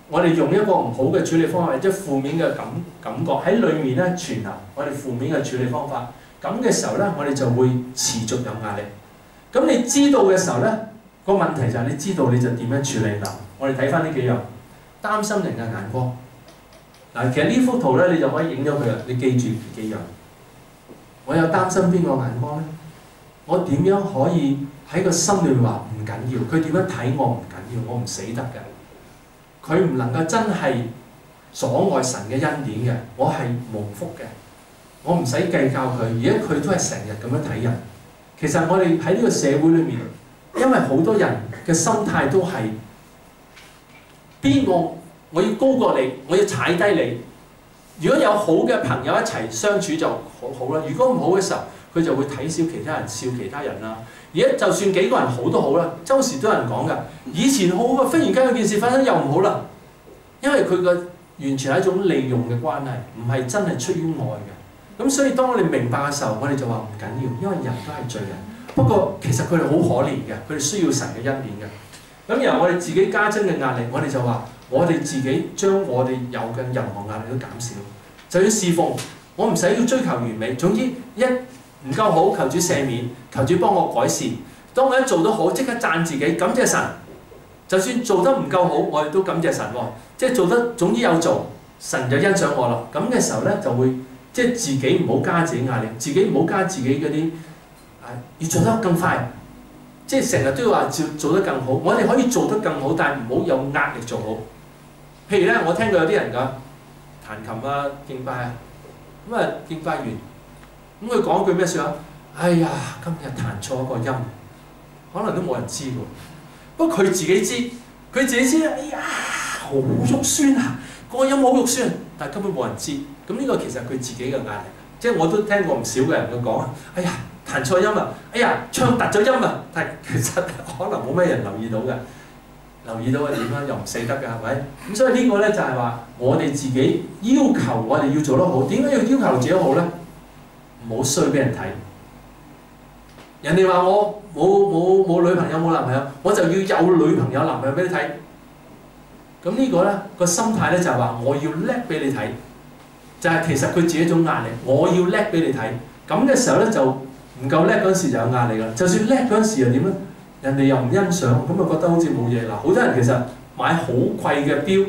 我哋用一個唔好嘅處理方法，或者負面嘅感感覺喺裏面咧存留我哋負面嘅處理方法，咁嘅時候咧，我哋就會持續有壓力。咁你知道嘅時候咧，個問題就係你知道你就點樣處理啦。我哋睇翻呢幾樣，擔心人嘅眼光。嗱，其實呢幅圖咧，你就可以影咗佢啦。你記住幾樣，我有擔心邊個眼光咧？我點樣可以喺個心裏面話唔緊要？佢點樣睇我唔緊要？我唔死得嘅。佢唔能夠真係阻礙神嘅恩典嘅，我係蒙福嘅，我唔使計較佢。而家佢都係成日咁樣睇人。其實我哋喺呢個社會裏面，因為好多人嘅心態都係邊個我要高過你，我要踩低你。如果有好嘅朋友一齊相處就好好啦。如果唔好嘅時候，佢就會睇小其他人，笑其他人啦。而家就算幾個人好都好啦，周時都有人講㗎。以前好好，忽然間有件事發生又唔好啦，因為佢個完全係一種利用嘅關係，唔係真係出於愛嘅。咁所以當我哋明白嘅時候，我哋就話唔緊要，因為人都係罪人。不過其實佢哋好可憐嘅，佢哋需要神嘅恩典嘅。咁由我哋自己加增嘅壓力，我哋就話我哋自己將我哋有嘅任何壓力都減少，就要侍奉。我唔使要追求完美，總之一唔夠好，求主赦免，求主幫我改善。當我一做得好，即刻讚自己，感謝神。就算做得唔夠好，我哋都感謝神喎。即係做得總之有做，神就欣賞我啦。咁嘅時候咧，就會即係自己唔好加自己壓力，自己唔好加自己嗰啲啊，要做得更快。即係成日都要話做做得更好。我哋可以做得更好，但係唔好有壓力做好。譬如咧，我聽過有啲人㗎彈琴啊、敬拜啊，咁啊敬拜完。咁佢講句咩説話？哎呀，今日彈錯一個音，可能都冇人知喎。不過佢自己知，佢自己知。哎呀，好肉酸啊！個音好肉酸，但係根本冇人知。咁呢個其實佢自己嘅壓力。即係我都聽過唔少嘅人佢講：哎呀，彈錯音啊！哎呀，唱突咗音啊！但係其實可能冇咩人留意到嘅。留意到係點啊？又唔死得㗎，係咪？咁所以呢個咧就係話，我哋自己要求我哋要做得好。點解要要求自己好咧？唔好衰俾人睇，人哋話我冇冇冇女朋友冇男朋友，我就要有女朋友男朋友俾你睇。咁呢個咧個心態咧就係話我要叻俾你睇，就係其實佢自己一種壓力。我要叻俾你睇，咁嘅時候咧就唔夠叻嗰陣時就有壓力啦。就算叻嗰陣時又點咧？人哋又唔欣賞，咁就覺得好似冇嘢啦。好多人其實買好貴嘅錶，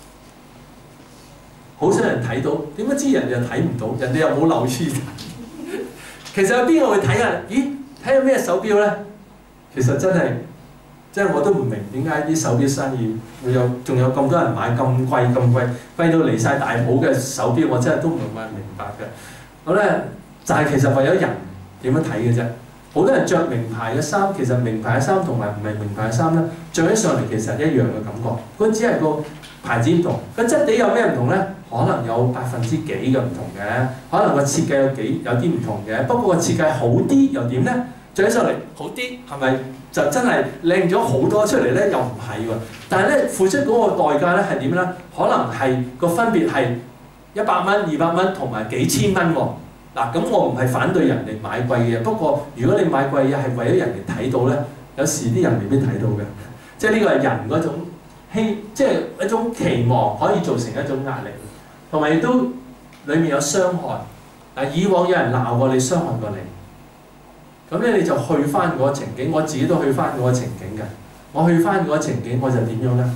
好少人睇到，點解知人哋又睇唔到？人哋又冇留意。其實有邊個會睇啊？咦，睇下咩手錶咧？其實真係，即係我都唔明點解啲手錶生意會有，仲有咁多人買咁貴咁貴，貴到離晒大譜嘅手錶，我真係都唔係明白嘅。好咧，就係其實為咗人點樣睇嘅啫。好多人着名牌嘅衫，其實名牌嘅衫同埋唔係名牌嘅衫咧，着起上嚟其實一樣嘅感覺。佢只係個牌子唔同，個質地有咩唔同咧？可能有百分之幾嘅唔同嘅，可能個設計有幾有啲唔同嘅。不過個設計好啲又點咧？着起上嚟好啲，係咪就真係靚咗好多出嚟咧？又唔係喎。但係咧，付出嗰個代價咧係點咧？可能係個分別係一百蚊、二百蚊同埋幾千蚊喎。嗱，咁我唔係反對人哋買貴嘅，不過如果你買貴嘢係為咗人哋睇到咧，有時啲人未必睇到嘅。即係呢個係人嗰種希，即係一種期望，可以造成一種壓力。同埋亦都裡面有傷害。嗱，以往有人鬧過你，傷害過你，咁咧你就去翻嗰個情景，我自己都去翻嗰個情景嘅。我去翻嗰個情景，我就點樣咧？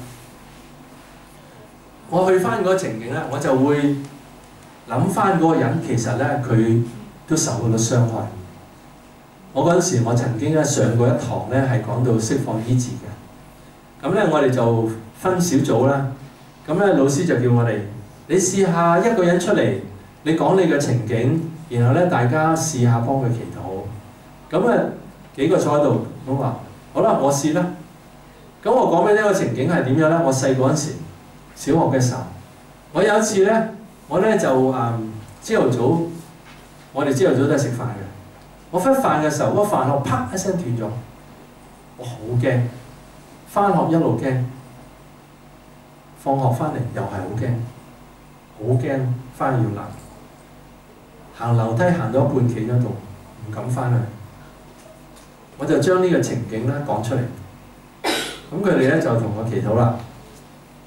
我去翻嗰個情景咧，我就會諗翻嗰個人，其實咧佢都受過咗傷害。我嗰陣時，我曾經咧上過一堂咧，係講到釋放醫治嘅。咁咧，我哋就分小組啦。咁咧，老師就叫我哋。你試下一個人出嚟，你講你嘅情景，然後咧大家試下幫佢祈禱。咁啊幾個坐喺度，我話好啦，我試啦。咁我講俾呢個情景係點樣咧？我細個嗰陣時，小學嘅時候，我有一次咧，我咧就誒朝頭早，我哋朝頭早都係食飯嘅。我忽飯嘅時候，個飯盒啪一聲斷咗，我好驚，返學一路驚，放學返嚟又係好驚。好驚，翻去要鬧，行樓梯行到一半企喺度，唔敢翻去。我就將呢個情景咧講出嚟，咁佢哋咧就同我祈禱啦。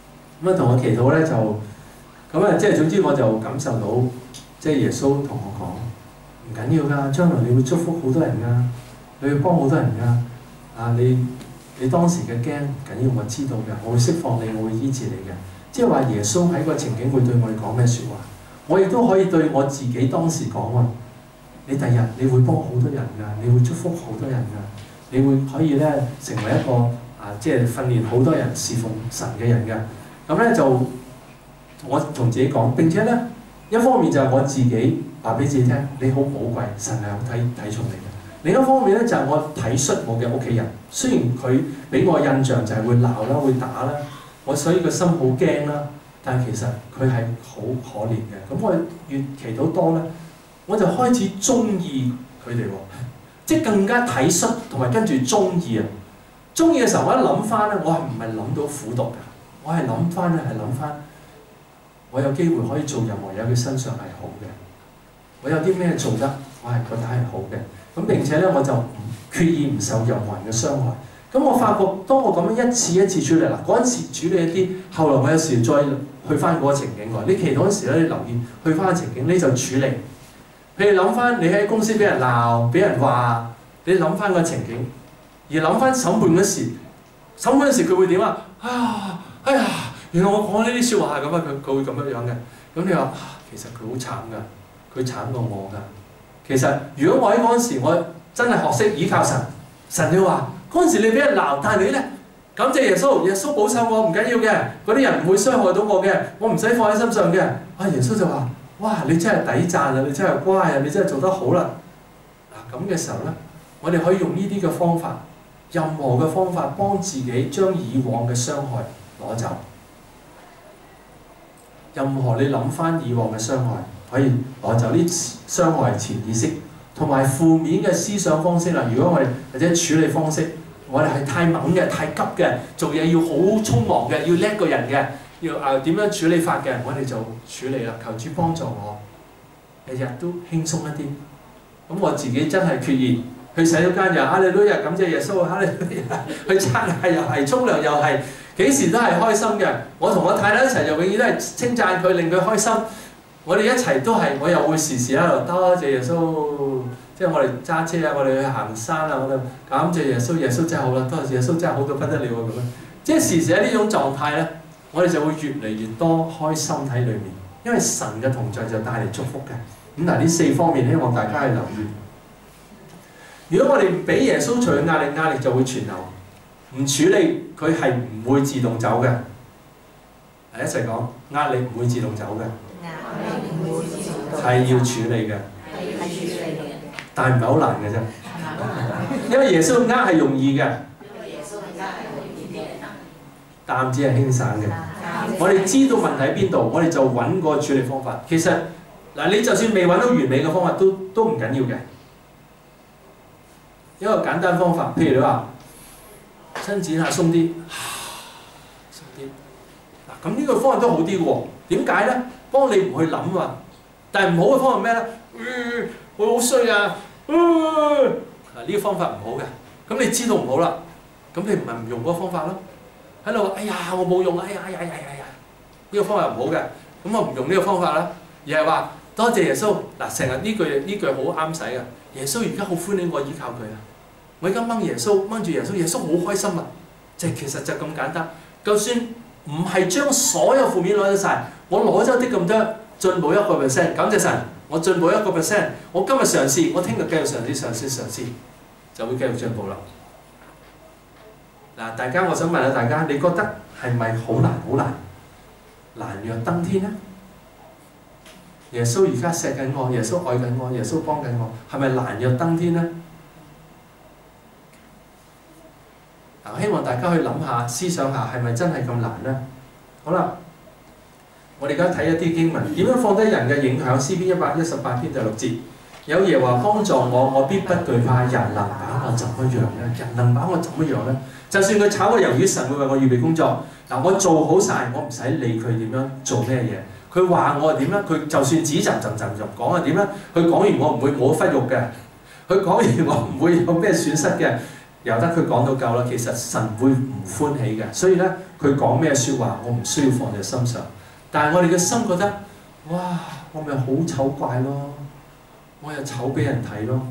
咁啊同我祈禱咧就咁啊，即係總之我就感受到，即係耶穌同我講唔緊要㗎，將來你會祝福好多人㗎，你會幫好多人㗎。啊你你當時嘅驚唔緊要，我知道嘅，我會釋放你，我會醫治你嘅。即係話耶穌喺個情景會對我哋講咩説話，我亦都可以對我自己當時講喎。你第日你會幫好多人㗎，你會祝福好多人㗎，你會可以咧成為一個啊，即係訓練好多人侍奉神嘅人㗎。咁咧就我同自己講，並且咧一方面就係我自己話俾自己聽，你好寶貴，神係好睇睇重你嘅。另一方面咧就係我體恤我嘅屋企人，雖然佢俾我印象就係會鬧啦、會打啦，我所以個心好驚啦，但係其實佢係好可憐嘅。咁我越祈禱多咧，我就開始中意佢哋喎，即係更加體恤同埋跟住中意啊！中意嘅時候，我一諗翻咧，我係唔係諗到苦毒㗎？我係諗翻咧，係諗翻我有機會可以做任何嘢，佢身上係好嘅。我有啲咩做得，我係覺得係好嘅。咁並且咧，我就唔決意唔受任何人嘅傷害。咁我發覺，當我咁樣一次一次處理嗱，嗰陣時處理一啲，後來我有時再去翻嗰個情景喎。你祈禱嗰時咧，你留意去翻個情景，你就處理。譬如諗翻你喺公司俾人鬧、俾人話，你諗翻個情景，而諗翻審判嗰時，審判嗰時佢會點啊？啊，哎呀，原來我講呢啲説話係咁啊，佢佢會咁樣樣嘅。咁你話啊，其實佢好慘㗎，佢慘過我㗎。其實如果我喺嗰陣時，我真係學識倚靠神，神你話嗰陣時你俾人鬧，但係你咧感謝耶穌，耶穌保守我唔緊要嘅，嗰啲人唔會傷害到我嘅，我唔使放喺心上嘅。啊，耶穌就話：哇，你真係抵讚啊！你真係乖啊！你真係做得好啦。嗱咁嘅時候咧，我哋可以用呢啲嘅方法，任何嘅方法幫自己將以往嘅傷害攞走。任何你諗翻以往嘅傷害，可以攞走啲傷害潛意識同埋負面嘅思想方式啦。如果我哋或者處理方式，我哋係太猛嘅、太急嘅，做嘢要好匆忙嘅，要叻個人嘅，要啊點樣處理法嘅，我哋就處理啦。求主幫助我，日日都輕鬆一啲。咁我自己真係決意去洗咗間又哈利路亞，感謝耶穌，哈利路亞，去刷牙又係，沖涼又係，幾時都係開心嘅。我同我太太一齊就永遠都係稱讚佢，令佢開心。我哋一齊都係，我又會時時喺度多謝耶穌，即係我哋揸車啊，我哋去行山啊，我哋感謝耶穌，耶穌真係好啦，多謝耶穌真係好到不得了咁樣。即係時時喺呢種狀態咧，我哋就會越嚟越多開心喺裏面，因為神嘅同在就帶嚟祝福嘅。咁嗱，呢四方面希望大家去留意。如果我哋唔俾耶穌除去壓力，壓力就會存留；唔處理佢係唔會自動走嘅。嚟一齊講，壓力唔會自動走嘅。係要處理嘅，但係唔係好難嘅啫。因為耶穌呃係容易嘅，擔子係輕省嘅。我哋知道問題喺邊度，我哋就揾個處理方法。其實嗱，你就算未揾到完美嘅方法，都都唔緊要嘅。一個簡單方法，譬如你話伸展下鬆啲，鬆啲。嗱，咁呢個方法都好啲嘅喎。點解咧？幫你唔去諗啊！但係唔好嘅方法咩咧？嗯，我好衰啊！嗯，嗱呢個方法唔好嘅，咁你知道唔好啦，咁你唔係唔用嗰個方法咯？喺度話：哎呀，我冇用啊！哎呀，哎呀，哎呀，哎呀，呢個方法唔好嘅，咁我唔用呢個方法啦，而係話多謝耶穌。嗱，成日呢句呢句好啱使嘅。耶穌而家好歡迎我依靠佢啊！我而家掹耶穌，掹住耶穌，耶穌好開心啊！就其實就咁簡單。就算唔係將所有負面攞咗晒，我攞咗啲咁多。進步一個 percent， 感謝神，我進步一個 percent， 我今日嘗試，我聽日繼續嘗試，嘗試嘗試，就會繼續進步啦。嗱，大家我想問下大家，你覺得係咪好難好難，難若登天呢？耶穌而家錫緊我，耶穌愛緊我，耶穌幫緊我，係咪難若登天呢？嗱，希望大家去諗下、思想下，係咪真係咁難呢？好啦。我哋而家睇一啲經文，點樣放低人嘅影響？詩篇一百一十八篇第六節，有耶和華幫助我，我必不懼怕。人能把我怎麼樣呢？人能把我怎麼樣呢？就算佢炒個魷魚，神會為我預備工作。嗱，我做好晒，我唔使理佢點樣做咩嘢。佢話我係點咧？佢就算指責陣陣就講係點咧？佢講完我唔會冇忽肉嘅，佢講完我唔會有咩損失嘅。 由得佢講到夠啦。其實神會唔歡喜嘅，所以咧佢講咩説話，我唔需要放在心上。但係我哋嘅心覺得，哇，我咪好醜怪咯，我又醜俾人睇咯。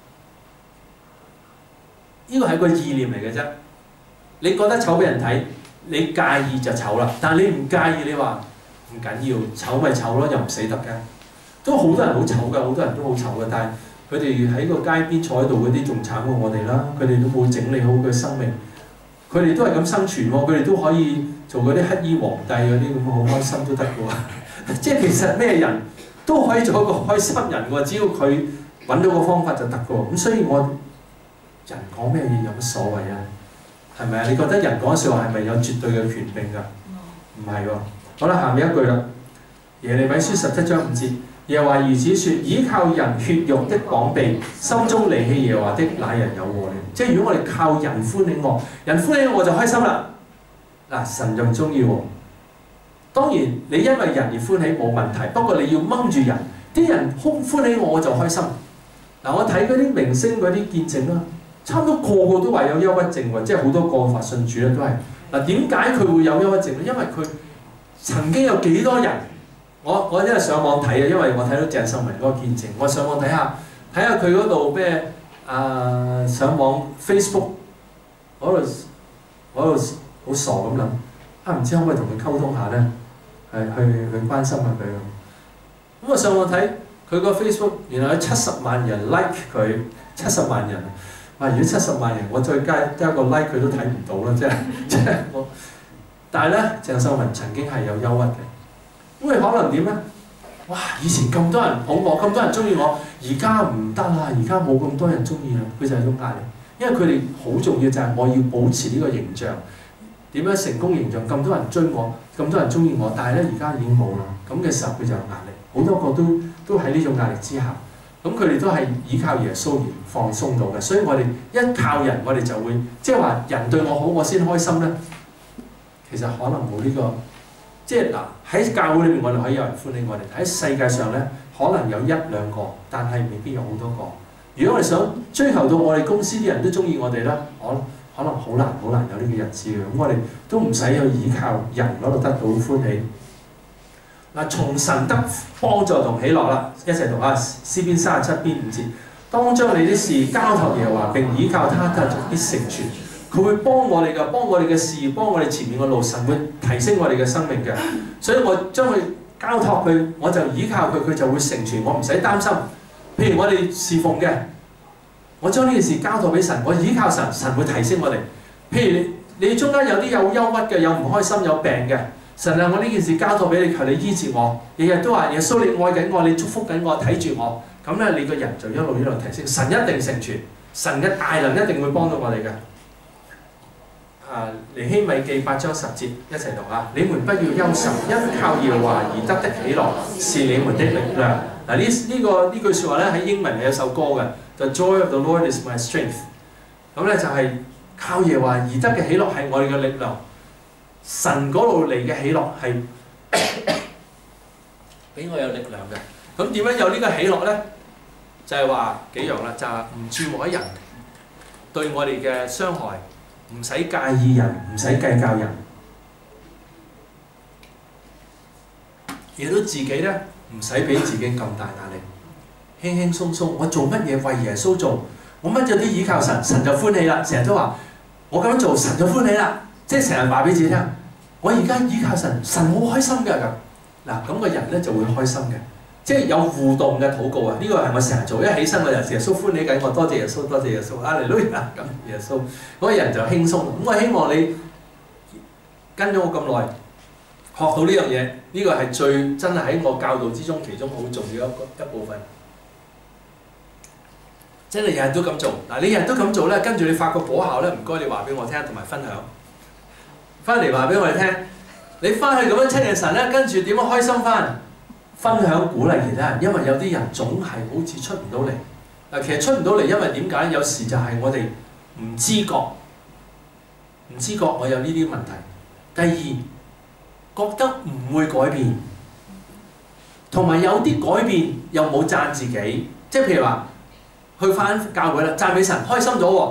呢個係個意念嚟嘅啫。你覺得醜俾人睇，你介意就醜啦。但係你唔介意，你話唔緊要，醜咪醜咯，又唔死得嘅。都好多人好醜㗎，好多人都好醜㗎，但係佢哋喺個街邊坐喺度嗰啲仲慘過我哋啦。佢哋都冇整理好佢生命，佢哋都係咁生存喎。佢哋都可以做嗰啲乞衣皇帝嗰啲咁，好開心都得㗎。即係其實咩人都可以做一個開心人喎，只要佢揾到個方法就得㗎。咁所以我人講咩嘢有乜所謂啊？係咪啊？你覺得人講説話係咪有絕對嘅權柄㗎？唔係喎。好啦，下面一句啦，耶利米書十七章五節，耶和華如此説：倚靠人血肉的膀臂，心中離棄耶和華的那人有禍了。即係如果我哋靠人歡喜我，人歡喜我就開心啦。嗱，神就唔中意喎。當然你因為人而歡喜冇問題，不過你要掹住人，啲人歡歡喜我我就開心。嗱，我睇嗰啲明星嗰啲見證啦。差唔多個個都話有憂鬱症喎，即係好多個發信主咧都係。嗱，點解佢會有憂鬱症咧？因為佢曾經有幾多人，我我因為上網睇啊，因為我睇到鄭秀文嗰個見證，我上網睇下睇下佢嗰度咩啊，上網 Facebook 嗰度嗰度好傻咁諗啊，唔知可唔可以同佢溝通下咧？係去去關心下佢咁。咁我上網睇佢個 Facebook，原來有七十萬人 like 佢，七十萬人。啊！如果七十萬人，我再加加一個 like 佢都睇唔到啦，即係即係我。但係咧，鄭秀文曾經係有憂鬱嘅，咁你可能點咧？哇！以前咁多人捧我，咁多人中意我，而家唔得啦，而家冇咁多人中意啦，佢就係種壓力。因為佢哋好重要就係我要保持呢個形象，點樣成功形象？咁多人追我，咁多人中意我，但係咧而家已經冇啦。咁嘅時候佢就有壓力，好多個都都喺呢種壓力之下。咁佢哋都係依靠耶穌而放鬆到嘅，所以我哋一靠人，我哋就會即係話人對我好，我先開心咧。其實可能冇呢個，即係嗱喺教會裏面，我哋可以有人歡喜我哋；喺世界上咧，可能有一兩個，但係未必有好多個。如果我哋想追求到我哋公司啲人都中意我哋咧，我可能好難好難有呢個日子嘅。咁我哋都唔使去依靠人嗰度得到歡喜。嗱，從神得幫助同喜樂啦，一齊讀啊！詩篇三十七篇五節，當將你啲事交託耶和華，並倚靠他，他就必成全。佢會幫我哋嘅，幫我哋嘅事業，幫我哋前面嘅路，神會提升我哋嘅生命嘅。所以我將佢交託佢，我就倚靠佢，佢就會成全，我唔使擔心。譬如我哋侍奉嘅，我將呢件事交託俾神，我倚靠神，神會提升我哋。譬如你你中間有啲有憂鬱嘅，有唔開心，有病嘅。神啊！我呢件事交託俾你，求你醫治我。日日都話耶穌，你愛緊我，你祝福緊我，睇住我。咁咧，你個人就一路一路提升。神一定成全，神嘅大能一定會幫到我哋嘅。啊，尼希米記八章十節一齊讀啊！你們不要憂愁，因靠耶和華而得的喜樂是你們的力量。嗱，呢呢個呢句説話咧喺英文係有首歌嘅 ，The joy of the Lord is my strength。咁咧就係靠耶和華而得嘅喜樂係我哋嘅力量。神嗰度嚟嘅喜樂係俾我有力量嘅。咁點樣有呢個喜樂咧？就係話幾樣啦，就係唔注目喺人對我哋嘅傷害，唔使介意人，唔使計較人，亦都自己咧唔使俾自己咁大壓力，輕輕鬆鬆。我做乜嘢為耶穌做，我乜嘢都依靠神，神就歡喜啦。成日都話我咁樣做，神就歡喜啦。即係成日話俾自己聽，我而家依靠神，神好開心㗎咁。嗱，咁個人咧就會開心嘅，即係有互動嘅禱告啊！呢、這個係我成日做，一起身我就耶穌歡喜緊我，多謝耶穌，多謝耶穌，阿利路亞咁耶穌，嗰、那個人就輕鬆。咁我希望你跟咗我咁耐，學到呢樣嘢，呢、這個係最真係喺我教導之中其中好重要一個一部分。即係你日日都咁做，嗱你日日都咁做咧，跟住你發覺果效咧，唔該你話俾我聽，同埋分享。翻嚟話俾我哋聽，你翻去咁樣親近神咧，跟住點樣開心翻？分享鼓勵其他人，因為有啲人總係好似出唔到嚟。嗱，其實出唔到嚟，因為點解？有時就係我哋唔知覺，唔知覺我有呢啲問題。第二，覺得唔會改變，同埋有啲改變又冇讚自己，即係譬如話去翻教會啦，讚美神，開心咗喎。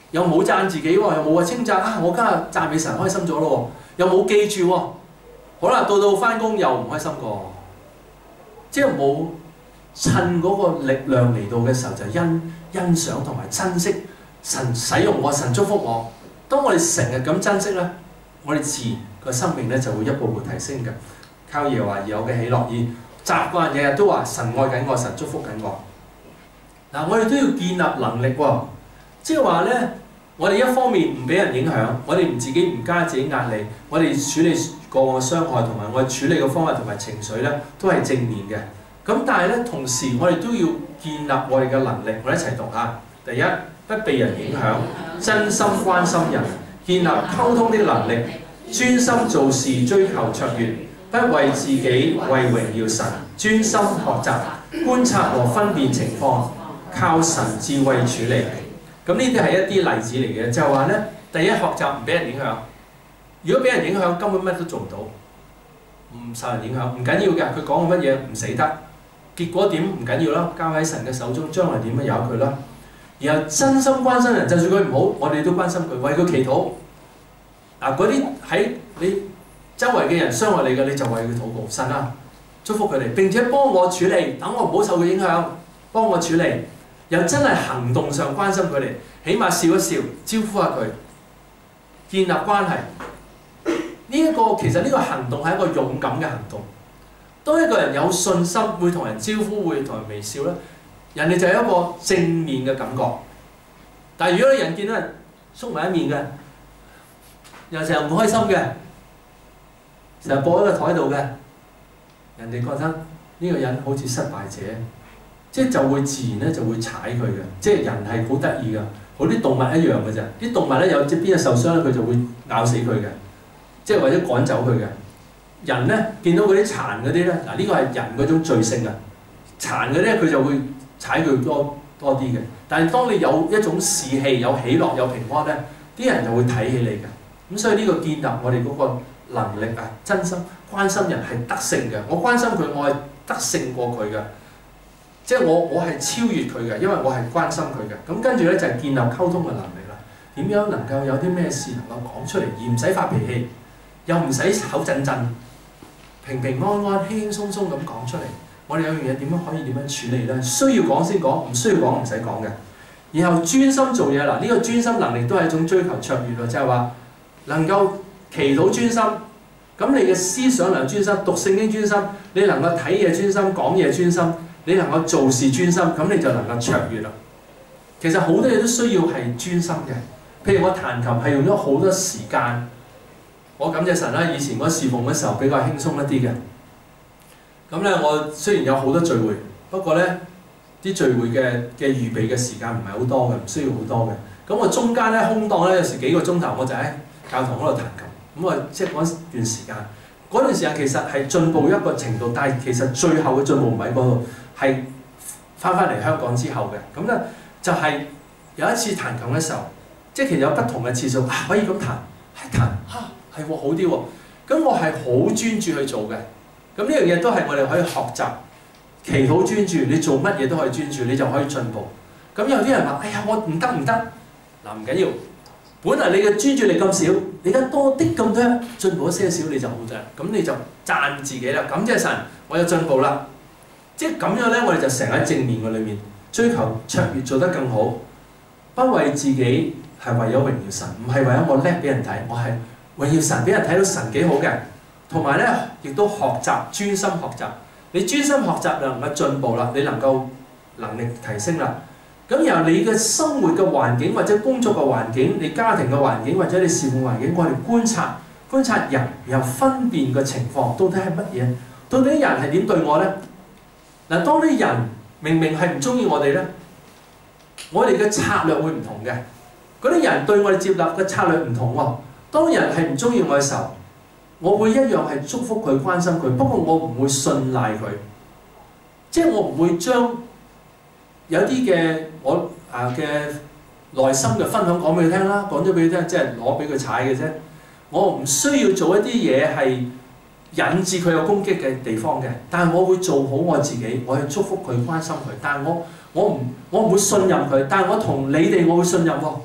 又冇讚自己喎，又冇話稱讚啊！我今日讚美神開心咗咯喎，又冇記住喎。好啦，到到翻工又唔開心過，即係冇趁嗰個力量嚟到嘅時候就欣欣賞同埋珍惜神使用我，神祝福我。當我哋成日咁珍惜咧，我哋自然個生命咧就會一步步提升嘅。靠耶和華而有嘅喜樂，而習慣日日都話神愛緊我，神祝福緊我。嗱，我哋都要建立能力喎，即係話咧，我哋一方面唔俾人影響，我哋唔自己唔加自己壓力，我哋處理個案嘅傷害同埋我哋處理嘅方法同埋情緒咧，都係正面嘅。咁但係咧，同時我哋都要建立我哋嘅能力，我哋一齊讀下。第一，不被人影響，真心關心人，建立溝通的能力，專心做事，追求卓越，不為自己，為榮耀神，專心學習，觀察和分辨情況，靠神智慧處理。咁呢啲係一啲例子嚟嘅，就係話咧，第一，學習唔俾人影響。如果俾人影響，根本乜都做唔到，唔受人影響唔緊要嘅。佢講嘅乜嘢唔死得，結果點唔緊要啦，交喺神嘅手中，將來點樣由佢啦。然後真心關心人，就算佢唔好，我哋都關心佢，為佢祈禱。嗱，嗰啲喺你周圍嘅人傷害你嘅，你就為佢禱告，神啊，祝福佢哋，並且幫我處理，等我唔好受佢影響，幫我處理。又真係行動上關心佢哋，起碼笑一笑，招呼下佢，建立關係。呢一個其實呢個行動係一個勇敢嘅行動。當一個人有信心，會同人招呼，會同人微笑咧，人哋就有一個正面嘅感覺。但係如果你人見到人縮埋一面嘅，又成日唔開心嘅，成日播喺個台度嘅，人哋覺得呢個人好似失敗者，即係就會自然咧就會踩佢嘅。即係人係好得意㗎，好啲動物一樣嘅啫。啲動物咧有隻邊隻受傷咧，佢就會咬死佢嘅，即係或者趕走佢嘅。人咧見到嗰啲殘嗰啲咧，嗱呢個係人嗰種罪性啊，殘嗰啲佢就會踩佢多多啲嘅。但係當你有一種士氣、有喜樂、有平安咧，啲人就會睇起你嘅。咁所以呢個建立我哋嗰個能力啊，真心關心人係得勝嘅。我關心佢，我係得勝過佢嘅，即係我我係超越佢嘅，因為我係關心佢嘅。咁跟住咧就係建立溝通嘅能力啦。點樣能夠有啲咩事能夠講出嚟，而唔使發脾氣，又唔使口震震，平平安安、輕輕鬆鬆咁講出嚟。我哋有樣嘢點樣可以點樣處理咧？需要講先講，唔需要講唔使講嘅。然後專心做嘢嗱，呢個專心能力都係一種追求卓越咯，即係話能夠祈禱專心，咁你嘅思想能夠專心，讀聖經專心，你能夠睇嘢專心，講嘢專心，你能夠做事專心，咁你就能夠卓越啦。其實好多嘢都需要係專心嘅。譬如我彈琴係用咗好多時間，我感謝神啦。以前我侍奉嘅時候比較輕鬆一啲嘅。咁咧，我雖然有好多聚會，不過咧啲聚會嘅嘅預備嘅時間唔係好多嘅，唔需要好多嘅。咁我中間咧空檔咧有時幾個鐘頭，我就喺教堂嗰度彈琴。咁我即係嗰段時間，嗰段時間其實係進步一個程度，但係其實最後嘅進步唔喺嗰度，係翻返嚟香港之後嘅。咁咧就係、是、有一次彈琴嘅時候，即係其實有不同嘅次數啊，可以咁彈，係彈嚇係喎好啲喎。咁我係好專注去做嘅。咁呢樣嘢都係我哋可以學習，祈禱專注，你做乜嘢都可以專注，你就可以進步。咁有啲人話：哎呀，我唔得唔得，嗱唔緊要。本來你嘅專注力咁少，你而家多啲咁多進步一些少，你就好啫。咁你就讚自己啦，感謝神，我有進步啦。即係咁樣咧，我哋就成喺正面嘅裏面追求卓越，做得更好。不為自己係為咗榮耀神，唔係為咗我叻俾人睇，我係榮耀神，俾人睇到神幾好嘅。同埋咧，亦都學習專心學習。你專心學習就能夠進步啦，你能夠能力提升啦。咁然後你嘅生活嘅環境或者工作嘅環境，你家庭嘅環境或者你事務環境，我哋觀察觀察人，然後分辨個情況到底係乜嘢？到底啲人係點對我咧？嗱，當啲人明明係唔中意我哋咧，我哋嘅策略會唔同嘅。嗰啲人對我哋接納嘅策略唔同喎。當人係唔中意我嘅時候，我會一樣係祝福佢、關心佢，不過我唔會信賴佢，即係我唔會將有啲嘅我啊嘅內心嘅分享講俾佢聽啦，講咗俾佢聽，即係攞俾佢踩嘅啫。我唔需要做一啲嘢係引致佢有攻擊嘅地方嘅，但係我會做好我自己，我去祝福佢、關心佢。但係我我唔我唔會信任佢，但係我同你哋我會信任喎，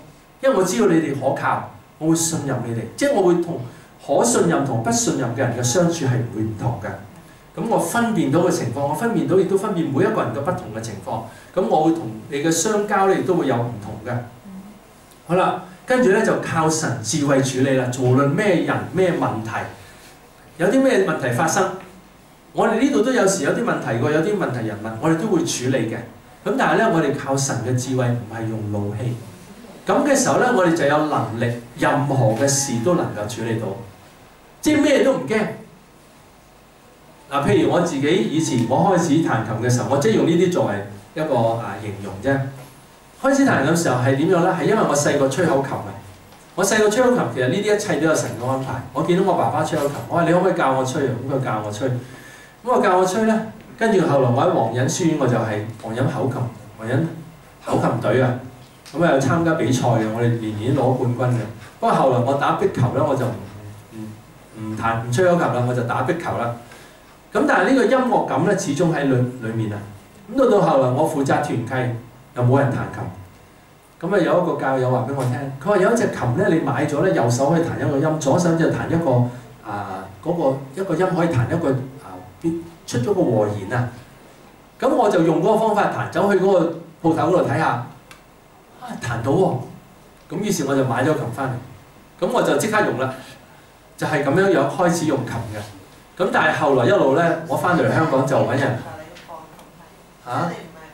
因為我知道你哋可靠，我會信任你哋，即係我會同可信任同不信任嘅人嘅相處係唔會唔同嘅。咁我分辨到嘅情況，我分辨到亦都分辨每一個人嘅不同嘅情況。咁我會同你嘅相交咧，亦都會有唔同嘅。好啦，跟住咧就靠神智慧處理啦。無論咩人咩問題，有啲咩問題發生，我哋呢度都有時有啲問題喎，有啲問題人物，我哋都會處理嘅。咁但係咧，我哋靠神嘅智慧，唔係用怒氣。咁嘅時候咧，我哋就有能力，任何嘅事都能夠處理到，即係咩都唔驚。嗱，譬如我自己以前我開始彈琴嘅時候，我即係用呢啲作為一個啊形容啫。開始彈琴嘅時候係點樣咧？係因為我細個吹口琴啊！我細個吹口琴，其實呢啲一切都有神嘅安排。我見到我爸爸吹口琴，我話你可唔可以教我吹啊？咁佢教我吹，咁我教我吹咧。跟住後來我喺皇仁書院，我就係皇仁口琴、皇仁口琴隊啊。咁啊有參加比賽嘅，我哋年年攞冠軍嘅。不過後來我打壁球咧，我就唔唔唔彈唔吹口琴啦，我就打壁球啦。咁但係呢個音樂感咧，始終喺裏裏面啊。咁到到後來我負責團契，又冇人彈琴。咁啊有一個教友話俾我聽，佢話有一隻琴咧，你買咗咧，右手可以彈一個音，左手就彈一個啊嗰、嗰個一個音可以彈一個啊出咗個和弦啊。咁我就用嗰個方法彈，走去嗰個鋪頭嗰度睇下，啊彈到喎。咁於是我就買咗琴翻嚟，咁我就即刻用啦，就係、是、咁樣樣開始用琴嘅。咁但係後來一路咧，我翻到嚟香港就揾人嚇。啊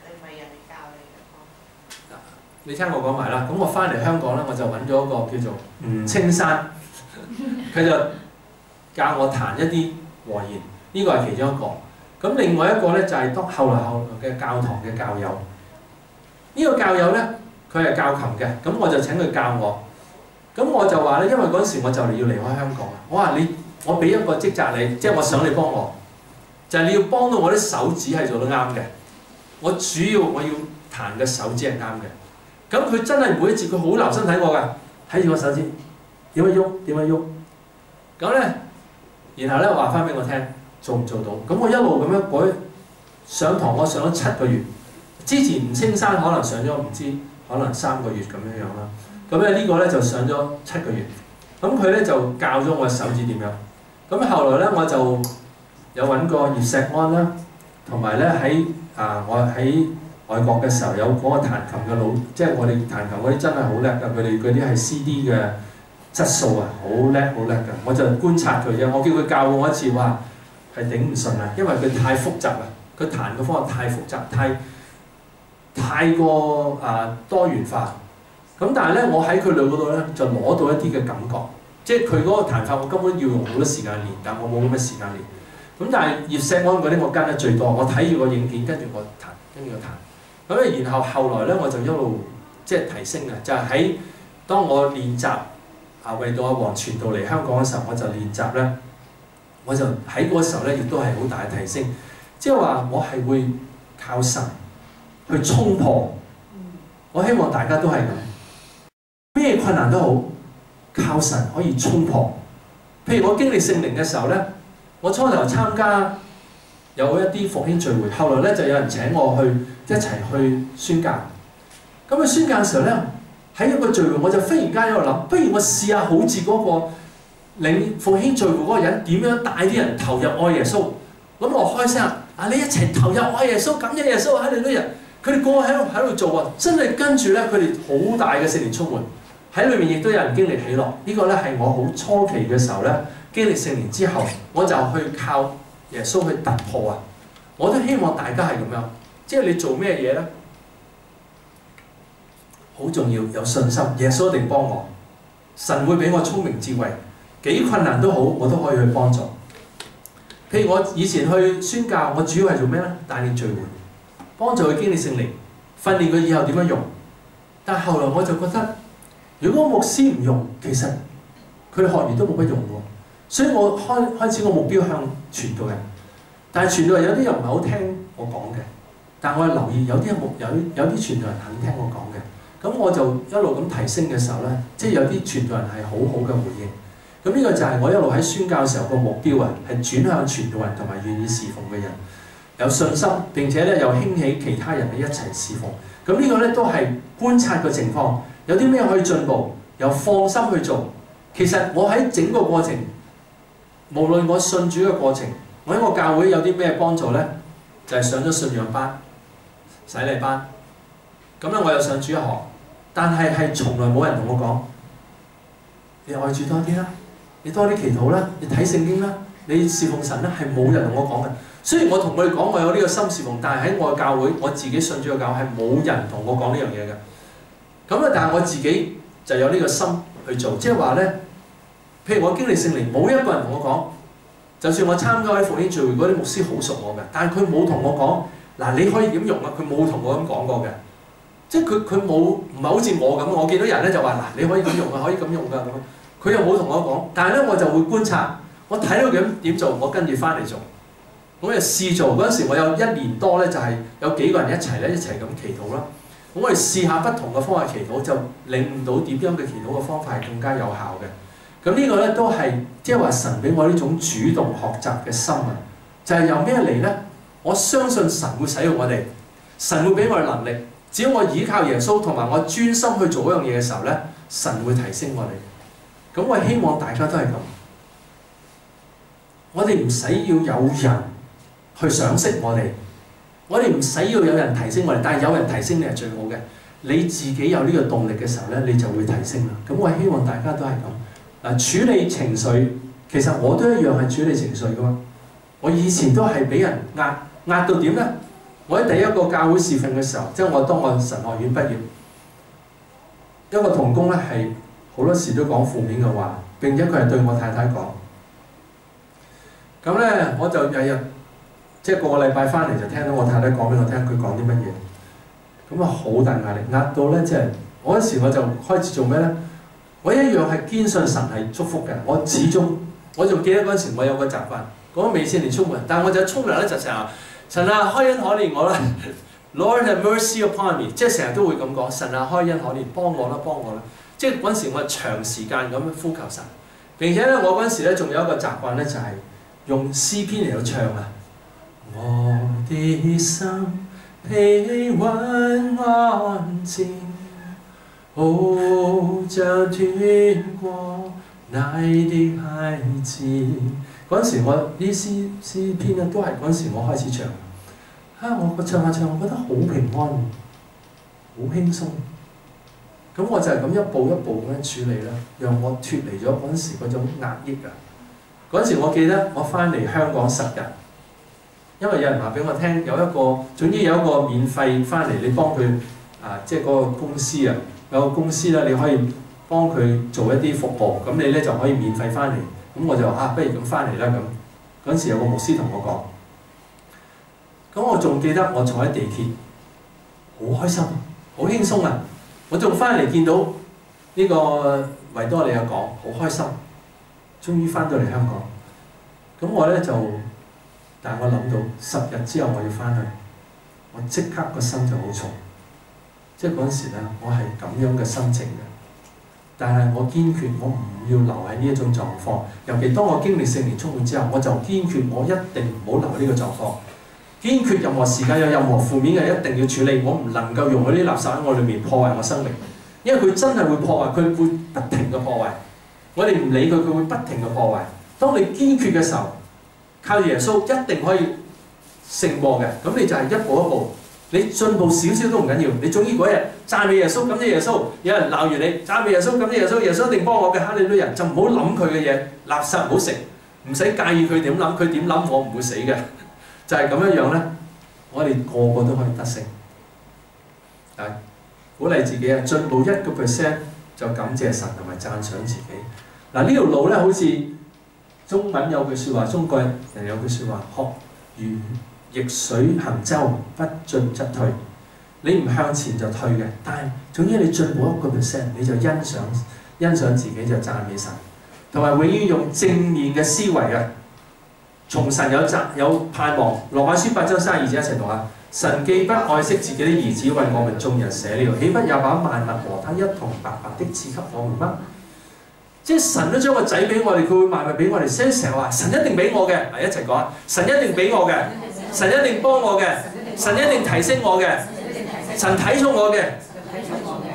你聽我講埋啦，咁我翻嚟香港咧，我就揾咗一個叫做吳青山，佢就教我彈一啲和弦，呢個係其中一個。咁另外一個咧就係當後來後來嘅教堂嘅教友，呢個教友咧佢係教琴嘅，咁我就請佢教我。咁我就話咧，因為嗰陣時我就嚟要離開香港啊，我話你，我俾一個職責你，即係我想你幫我，就係你要幫到我啲手指係做得啱嘅。我主要我要彈嘅手指係啱嘅。咁佢真係每一次佢好留心睇我㗎，睇住我手指點樣喐點樣喐。咁咧，然後咧話翻俾我聽做唔做到。咁我一路咁樣改上堂，我上咗七個月。之前吳青山可能上咗唔知可能三個月咁樣樣啦。咁咧呢個咧就上咗七個月。咁佢咧就教咗我手指點樣。咁後來咧我就有揾過葉錫安啦，同埋咧喺啊我喺外國嘅時候有嗰個彈琴嘅老，即係我哋彈琴嗰啲真係好叻㗎，佢哋嗰啲係 C D 嘅質素啊，好叻好叻㗎。我就觀察佢啫，我叫佢教我一次，哇係頂唔順啊，因為佢太複雜啦，佢彈嘅方法太複雜，太太過啊多元化。咁但係咧，我喺佢哋嗰度咧就攞到一啲嘅感覺，即係佢嗰個彈法，我根本要用好多時間練，但我冇咁嘅時間練。咁但係葉錫安嗰啲我跟得最多，我睇住個影片跟住我彈，跟住我彈。咁咧，然後後來咧，我就一路即係提升嘅，就係、是、喺當我練習啊，為到阿黃傳道嚟香港嘅時候，我就練習咧，我就喺嗰個時候咧，亦都係好大嘅提升。即係話我係會靠神去衝破。我希望大家都係咁，咩困難都好，靠神可以衝破。譬如我經歷聖靈嘅時候咧，我初頭參加有一啲復興聚會，後來咧就有人請我去。一齊去宣教，咁去宣教嘅時候咧，喺一個聚會我就忽然間喺度諗，不如我試下好似嗰個領復興聚會嗰個人點樣帶啲人投入愛耶穌。咁我開聲啊，你一齊投入愛耶穌，感謝耶穌喺你嗰日，佢哋個個喺度喺度做啊，真係跟住咧佢哋好大嘅聖靈充滿，喺裏面亦都有人經歷喜樂。呢、這個咧係我好初期嘅時候咧，經歷聖靈之後，我就去靠耶穌去突破啊！我都希望大家係咁樣。即係你做咩嘢咧？好重要，有信心。耶穌一定幫我，神會俾我聰明智慧，幾困難都好，我都可以去幫助。譬如我以前去宣教，我主要係做咩咧？帶領聚會，幫助佢經歷聖靈，訓練佢以後點樣用。但係後來我就覺得，如果牧師唔用，其實佢哋學完都冇乜用喎。所以我開開始個目標向傳道人，但係傳道人有啲又唔係好聽我講嘅。但我留意有啲牧有有啲傳道人肯聽我講嘅，咁我就一路咁提升嘅時候咧，即係有啲傳道人係好好嘅回應。咁呢個就係我一路喺宣教嘅時候個目標啊，係轉向傳道人同埋願意侍奉嘅人，有信心，並且咧又興起其他人嘅一齊侍奉。咁呢個咧都係觀察個情況， 有啲咩可以進步，又放心去做。其實我喺整個過程，無論我信主嘅過程，我喺我教會有啲咩幫助呢？就係、是、上咗信仰班、洗禮班，咁咧我又上主學，但係係從來冇人同我講，你愛主多啲啦，你多啲祈禱啦，你睇聖經啦，你侍奉神啦，係冇人同我講嘅。雖然我同佢哋講我有呢個心侍奉，但係喺我嘅教會，我自己信主嘅教會係冇人同我講呢樣嘢嘅。咁啊，但係我自己就有呢個心去做，即係話咧，譬如我經歷聖靈，冇一個人同我講，就算我參加喺復興聚會嗰啲牧師好熟我嘅，但係佢冇同我講，嗱你可以點用啊？佢冇同我咁講過嘅，即係佢佢冇唔係好似我咁，我見到人咧就話嗱你可以咁用啊，可以咁用㗎咁，佢又冇同我講，但係咧我就會觀察，我睇到佢點做，我跟住翻嚟做。咁就試做嗰陣時，我有一年多咧，就係有幾個人一齊咧，一齊咁祈禱啦。咁我哋試下不同嘅方法祈禱，就領悟到點樣嘅祈禱嘅方法係更加有效嘅。咁呢個咧都係即係話神俾我呢種主動學習嘅心啊！就係由咩嚟咧？我相信神會使用我哋，神會俾我哋能力。只要我依靠耶穌同埋我專心去做嗰樣嘢嘅時候咧，神會提升我哋。咁我希望大家都係咁，我哋唔使要有人去賞識我哋，我哋唔使要有人提升我哋，但係有人提升你係最好嘅。你自己有呢個動力嘅時候咧，你就會提升啦。咁我希望大家都係咁。嗱，處理情緒，其實我都一樣係處理情緒噶嘛。我以前都係俾人壓壓到點咧？我喺第一個教會侍奉嘅時候，即係我當我神學院畢業，一個同工咧係好多時都講負面嘅話，並且佢係對我太太講。咁咧我就日日。即係個個禮拜翻嚟就聽到我太太講俾我聽，佢講啲乜嘢，咁啊好大壓力，壓到咧即係我嗰時我就開始做咩咧？我一樣係堅信神係祝福嘅，我始終我仲記得嗰陣時我有個習慣，講未先嚟沖涼，但係我就沖涼咧就成日神啊開恩可憐我啦，Lord have mercy upon me， 即係成日都會咁講，神啊開恩可憐幫我啦幫我啦，即係嗰陣時我係長時間咁樣呼求神，並且咧我嗰陣時咧仲有一個習慣咧就係用詩篇嚟到唱啊。我的心平穩安靜，哦，像斷過奶的孩子。嗰陣時我呢詩詩篇咧都係嗰陣時我開始唱，啊我唱下唱，我覺得好平安，好輕鬆。咁我就係咁一步一步咁樣處理啦，讓我脫離咗嗰陣時嗰種壓抑啊。嗰陣時我記得我翻嚟香港十日。因為有人話俾我聽，有一個總之有一個免費翻嚟，你幫佢啊，即係嗰個公司啊，有個公司啦，你可以幫佢做一啲服務，咁你咧就可以免費翻嚟。咁我就話啊，不如咁翻嚟啦咁。嗰陣時有個牧師同我講，咁我仲記得我坐喺地鐵，好開心，好輕鬆啊！我仲翻嚟見到呢個維多利亞港，好開心，終於翻到嚟香港。咁我咧就〜但係我諗到十日之後我要翻去，我即刻個心就好重，即係嗰陣時咧，我係咁樣嘅心情嘅。但係我堅決，我唔要留喺呢一種狀況。尤其當我經歷聖靈充滿之後，我就堅決，我一定唔好留喺呢個狀況。堅決任何時間有任何負面嘅一定要處理，我唔能夠容許啲垃圾喺我裏面破壞我生命，因為佢真係會破壞，佢會不停嘅破壞。我哋唔理佢，佢會不停嘅破壞。當你堅決嘅時候，靠耶穌一定可以勝過嘅，咁你就係一步一步，你進步少少都唔緊要。你總之嗰日讚美耶穌，感謝耶穌，有人鬧完你，讚美耶穌，感謝耶穌，耶穌一定幫我嘅。哈利路亞，就唔好諗佢嘅嘢，垃圾唔好食，唔使介意佢點諗，佢點諗我唔會死嘅，就係咁樣樣咧。我哋個個都可以得勝，啊，鼓勵自己啊，進步一個 percent 就感謝神同埋讚賞自己。嗱，呢條路咧好似〜中文有句説話，中國人有句説話，學如逆水行舟，不進則退。你唔向前就退嘅，但係總之你進步一個 percent，你就欣賞欣賞自己就讚美神，同埋永遠用正面嘅思維啊！從神有責有盼望。羅馬書八章三十二節一齊讀啊！神既不愛惜自己的兒子，為我們眾人捨了，豈不也把萬物和他一同白白的賜給我們嗎？即係神都將個仔俾我哋，佢會萬物俾我哋。所以成日話神一定俾我嘅，嚟一齊講啊！神一定俾我嘅，神一定幫我嘅，神一定提升我嘅，神睇重我嘅。即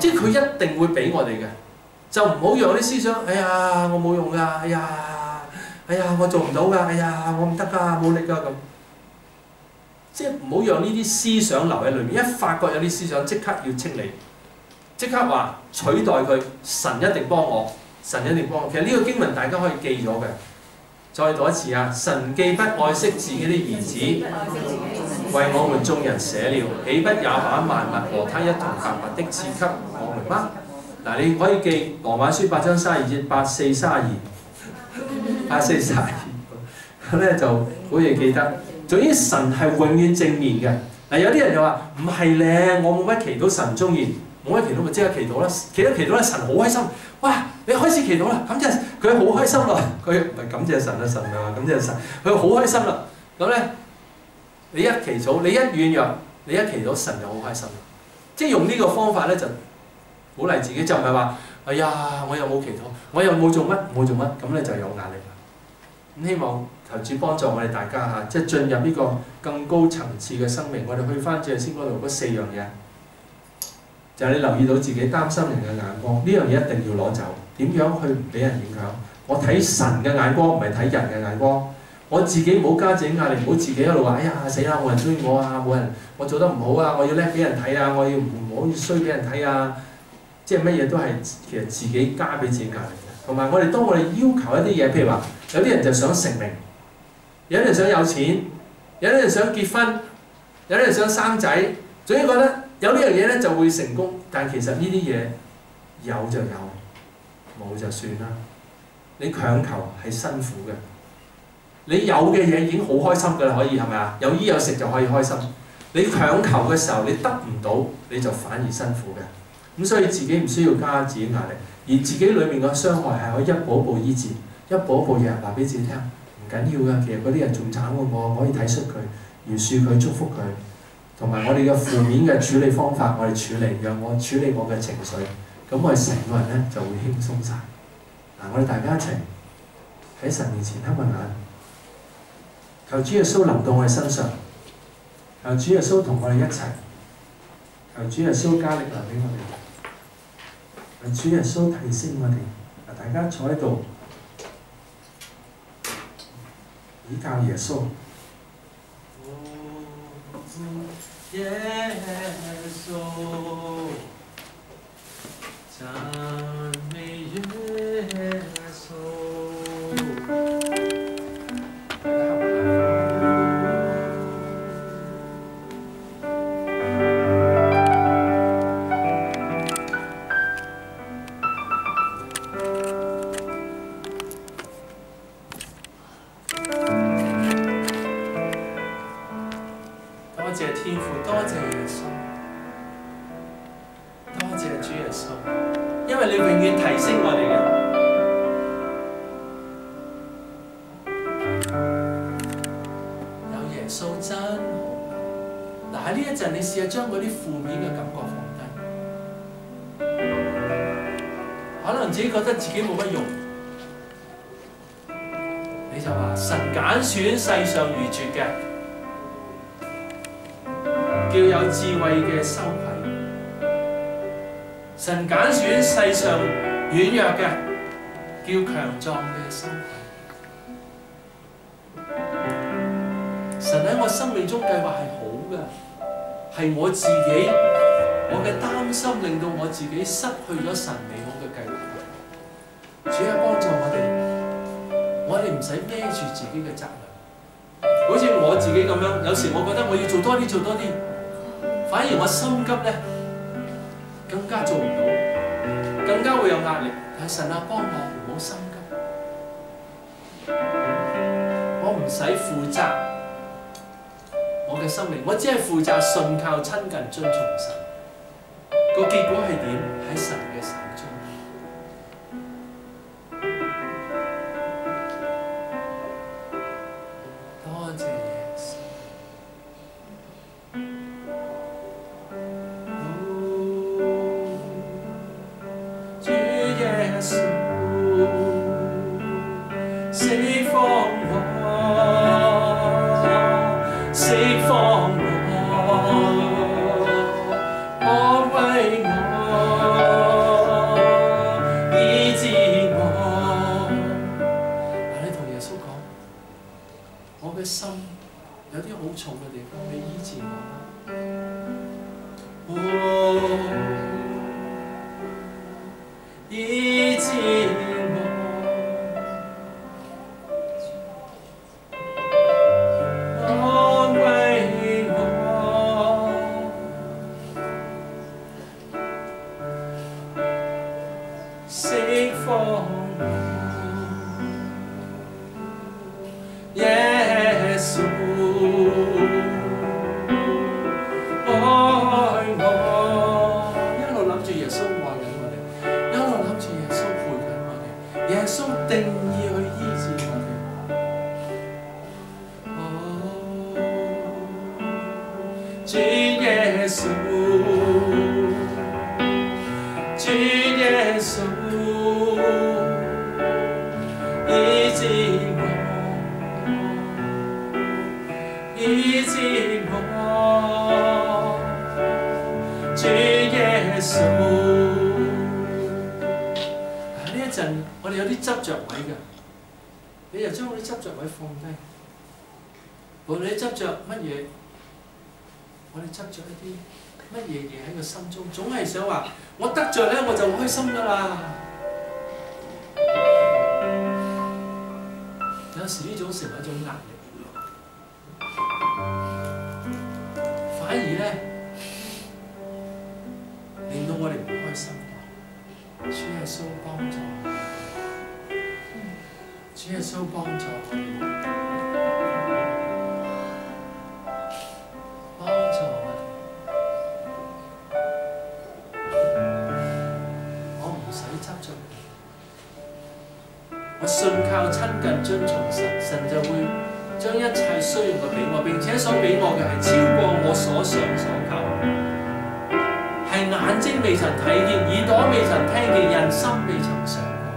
即係佢一定會俾我哋嘅，就唔好讓啲思想，哎呀我冇用㗎，哎呀哎呀我做唔到㗎，哎呀我唔得㗎，冇力㗎咁。即係唔好讓呢啲思想留喺裏面，一發覺有啲思想即刻要清理，即刻話取代佢，神一定幫我，神一定幫我。其實呢個經文大家可以記咗嘅，再讀一次啊！神既不愛惜自己的兒子，為我們眾人捨了，豈不也把萬物和他一同白白的賜給我們嗎？嗱，你可以記羅馬書八章三十二節，八四三十二，八四三十二，咁咧就好易記得。總之神係永遠正面嘅。嗱，有啲人就話唔係咧，我冇乜祈禱神中意，冇乜祈禱咪即刻祈禱啦，祈禱祈禱咧神好開心，哇！你開始祈禱啦，感謝佢好開心啦，佢唔係感謝神啊，神咪話感謝神，佢好開心啦。咁咧你一祈禱，你一軟弱，你一祈禱，神就好開心。即係用呢個方法咧就鼓勵自己，就唔係話哎呀我又冇祈禱，我又冇做乜冇做乜，咁咧就有壓力啦。咁希望求主幫助我哋大家嚇，即係進入呢個更高層次嘅生命。我哋去翻正先嗰度嗰四樣嘢，就係你留意到自己擔心人嘅眼光，呢樣嘢一定要攞走。點樣去唔俾人影響？我睇神嘅眼光，唔係睇人嘅眼光。我自己唔好加自己壓力，唔好自己一路話：哎呀死啦！冇人中意我啊！冇人，我做得唔好啊！我要叻俾人睇啊！我要唔好衰俾人睇啊！即係乜嘢都係其實自己加俾自己壓力嘅。同埋我哋當我哋要求一啲嘢，譬如話有啲人就想成名，有啲人想有錢，有啲人想結婚，有啲人想生仔，總之覺得有呢樣嘢咧就會成功。但其實呢啲嘢有就有，冇就算啦。你強求係辛苦嘅。你有嘅嘢已經好開心㗎啦，可以係咪啊？有衣有食就可以開心。你強求嘅時候，你得唔到，你就反而辛苦嘅。咁所以自己唔需要加自己壓力，而自己裏面嘅傷害係可以一步一步醫治，一步一步日話俾自己聽，唔緊要㗎。其實嗰啲人仲慘過我，可以體恤佢，饒恕佢，祝福佢，同埋我哋嘅負面嘅處理方法，我哋處理，讓我處理我嘅情緒，咁我哋成個人咧就會輕鬆晒。嗱，我哋大家一齊喺神面前瞌下眼。求主耶穌臨到我哋身上，求主耶穌同我哋一齊，求主耶穌加力量俾我哋，求主耶穌提升我哋。大家坐喺度，依靠耶穌。耶穌，讚美耶穌。將嗰啲負面嘅感覺放低，可能自己覺得自己冇乜用，你就話神揀選世上愚拙嘅，叫有智慧嘅羞愧；神揀選世上軟弱嘅，叫強壯嘅羞愧。神喺我生命中計劃係好嘅。係我自己，我嘅擔心令到我自己失去咗神美好嘅計劃。主啊，幫助我哋，我哋唔使孭住自己嘅責任。好似我自己咁樣，有時我覺得我要做多啲，做多啲，反而我心急咧，更加做唔到，更加會有壓力。但神啊，幫我唔好心急，我唔使負責。我嘅生命，我只係負責信靠、親近、遵從神。個結果係點？喺神嘅手中。多謝耶穌。主耶穌，釋放我。釋放我，安慰我。 治我。嗱，你同耶穌講，我嘅心有啲好重嘅地方，你醫治我。哦，醫治我，安慰我，釋放我，耶穌。耶穌定意去醫治我哋。哦，主耶穌，主耶穌，醫治我，醫治我，主耶穌。我哋有啲執着位嘅，你又將嗰啲執着位放低。無論你執着乜嘢，我哋執着一啲乜嘢嘢喺個心中，總係想話我得着咧，我就開心㗎啦。有時呢種成為一種壓力，反而咧令到我哋唔開心。主耶穌幫助。主耶穌幫助我哋，幫助我哋。我唔使執着，我信靠親近遵從神，神就會將一切需要嘅俾我，並且所俾我嘅係超過我所想所求，係眼睛未曾睇見，耳朵未曾聽見，人心未曾想。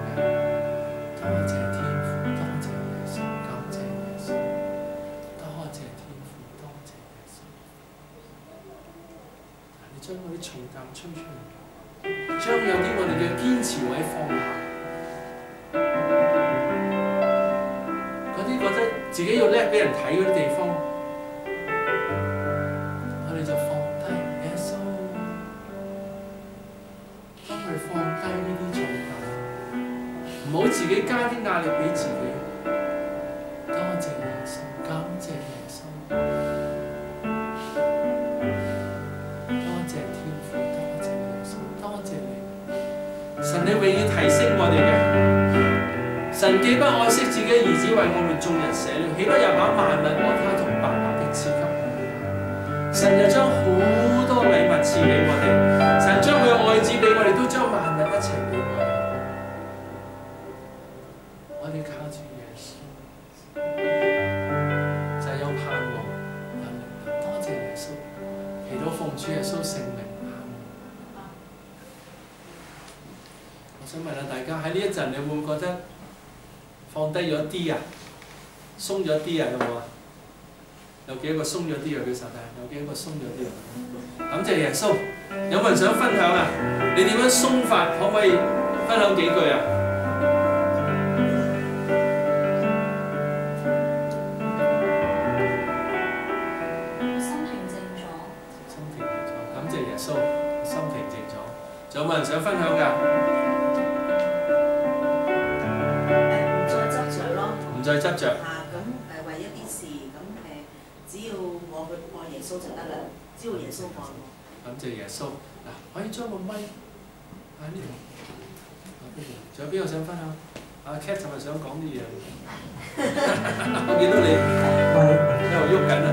將嗰啲重擔吹出嚟，將有啲我哋嘅堅持位放下，嗰啲覺得自己要叻俾人睇嗰啲地方，我哋就放低耶穌，幫佢放低呢啲重擔，唔好自己加啲壓力俾自己。多謝耶穌，感謝耶穌。神你永遠提升我哋嘅，神既不愛惜自己嘅兒子為我們眾人捨了，豈不又把萬物和他同白白的賜給我們？神又將好多禮物賜俾我哋，神將佢嘅愛子俾我哋，都將萬物一齊俾我哋。我哋靠住耶穌，就係有盼望，有力量。多謝耶穌，祈禱奉主耶穌聖名。想問下大家喺呢一陣，你會唔會覺得放低咗啲啊，鬆咗啲啊？有冇啊？有幾個鬆咗啲啊？舉手睇下，有幾個鬆咗啲啊？感謝耶穌。有冇人想分享啊？你點樣鬆法？可唔可以分享幾句啊？ 心平靜咗。 心平靜咗，感謝耶穌，心平靜咗。仲有冇人想分享㗎？唔再執着。 嚇咁誒，為一啲事咁誒，只要我去愛耶穌就得啦，只要耶穌愛我。 感謝耶穌。嗱，可以將個咪喺呢度。仲有邊個想分享？阿 Cat 係咪想講啲嘢？我見到你一路喐緊啊！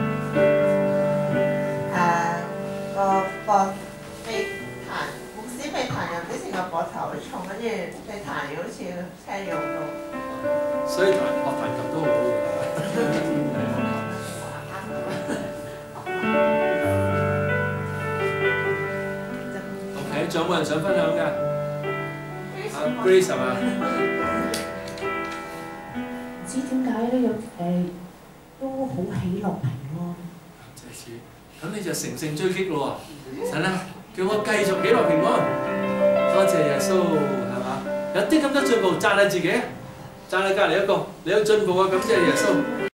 誒個膊未彈，牧師未彈入之前個膊頭好重，跟住未彈完好似車用到。 所以彈學彈琴都好嘅。OK，仲有冇人想分享㗎？阿 Grace 係嘛？ 唔知點解呢個誒都好喜樂平安。 謝主，咁你就乘勝追擊咯喎！神啊，叫我繼續喜樂平安。多謝耶穌，係嘛？ 有啲咁多進步，讚下自己，讚下隔離一個，你有進步啊！感謝耶穌。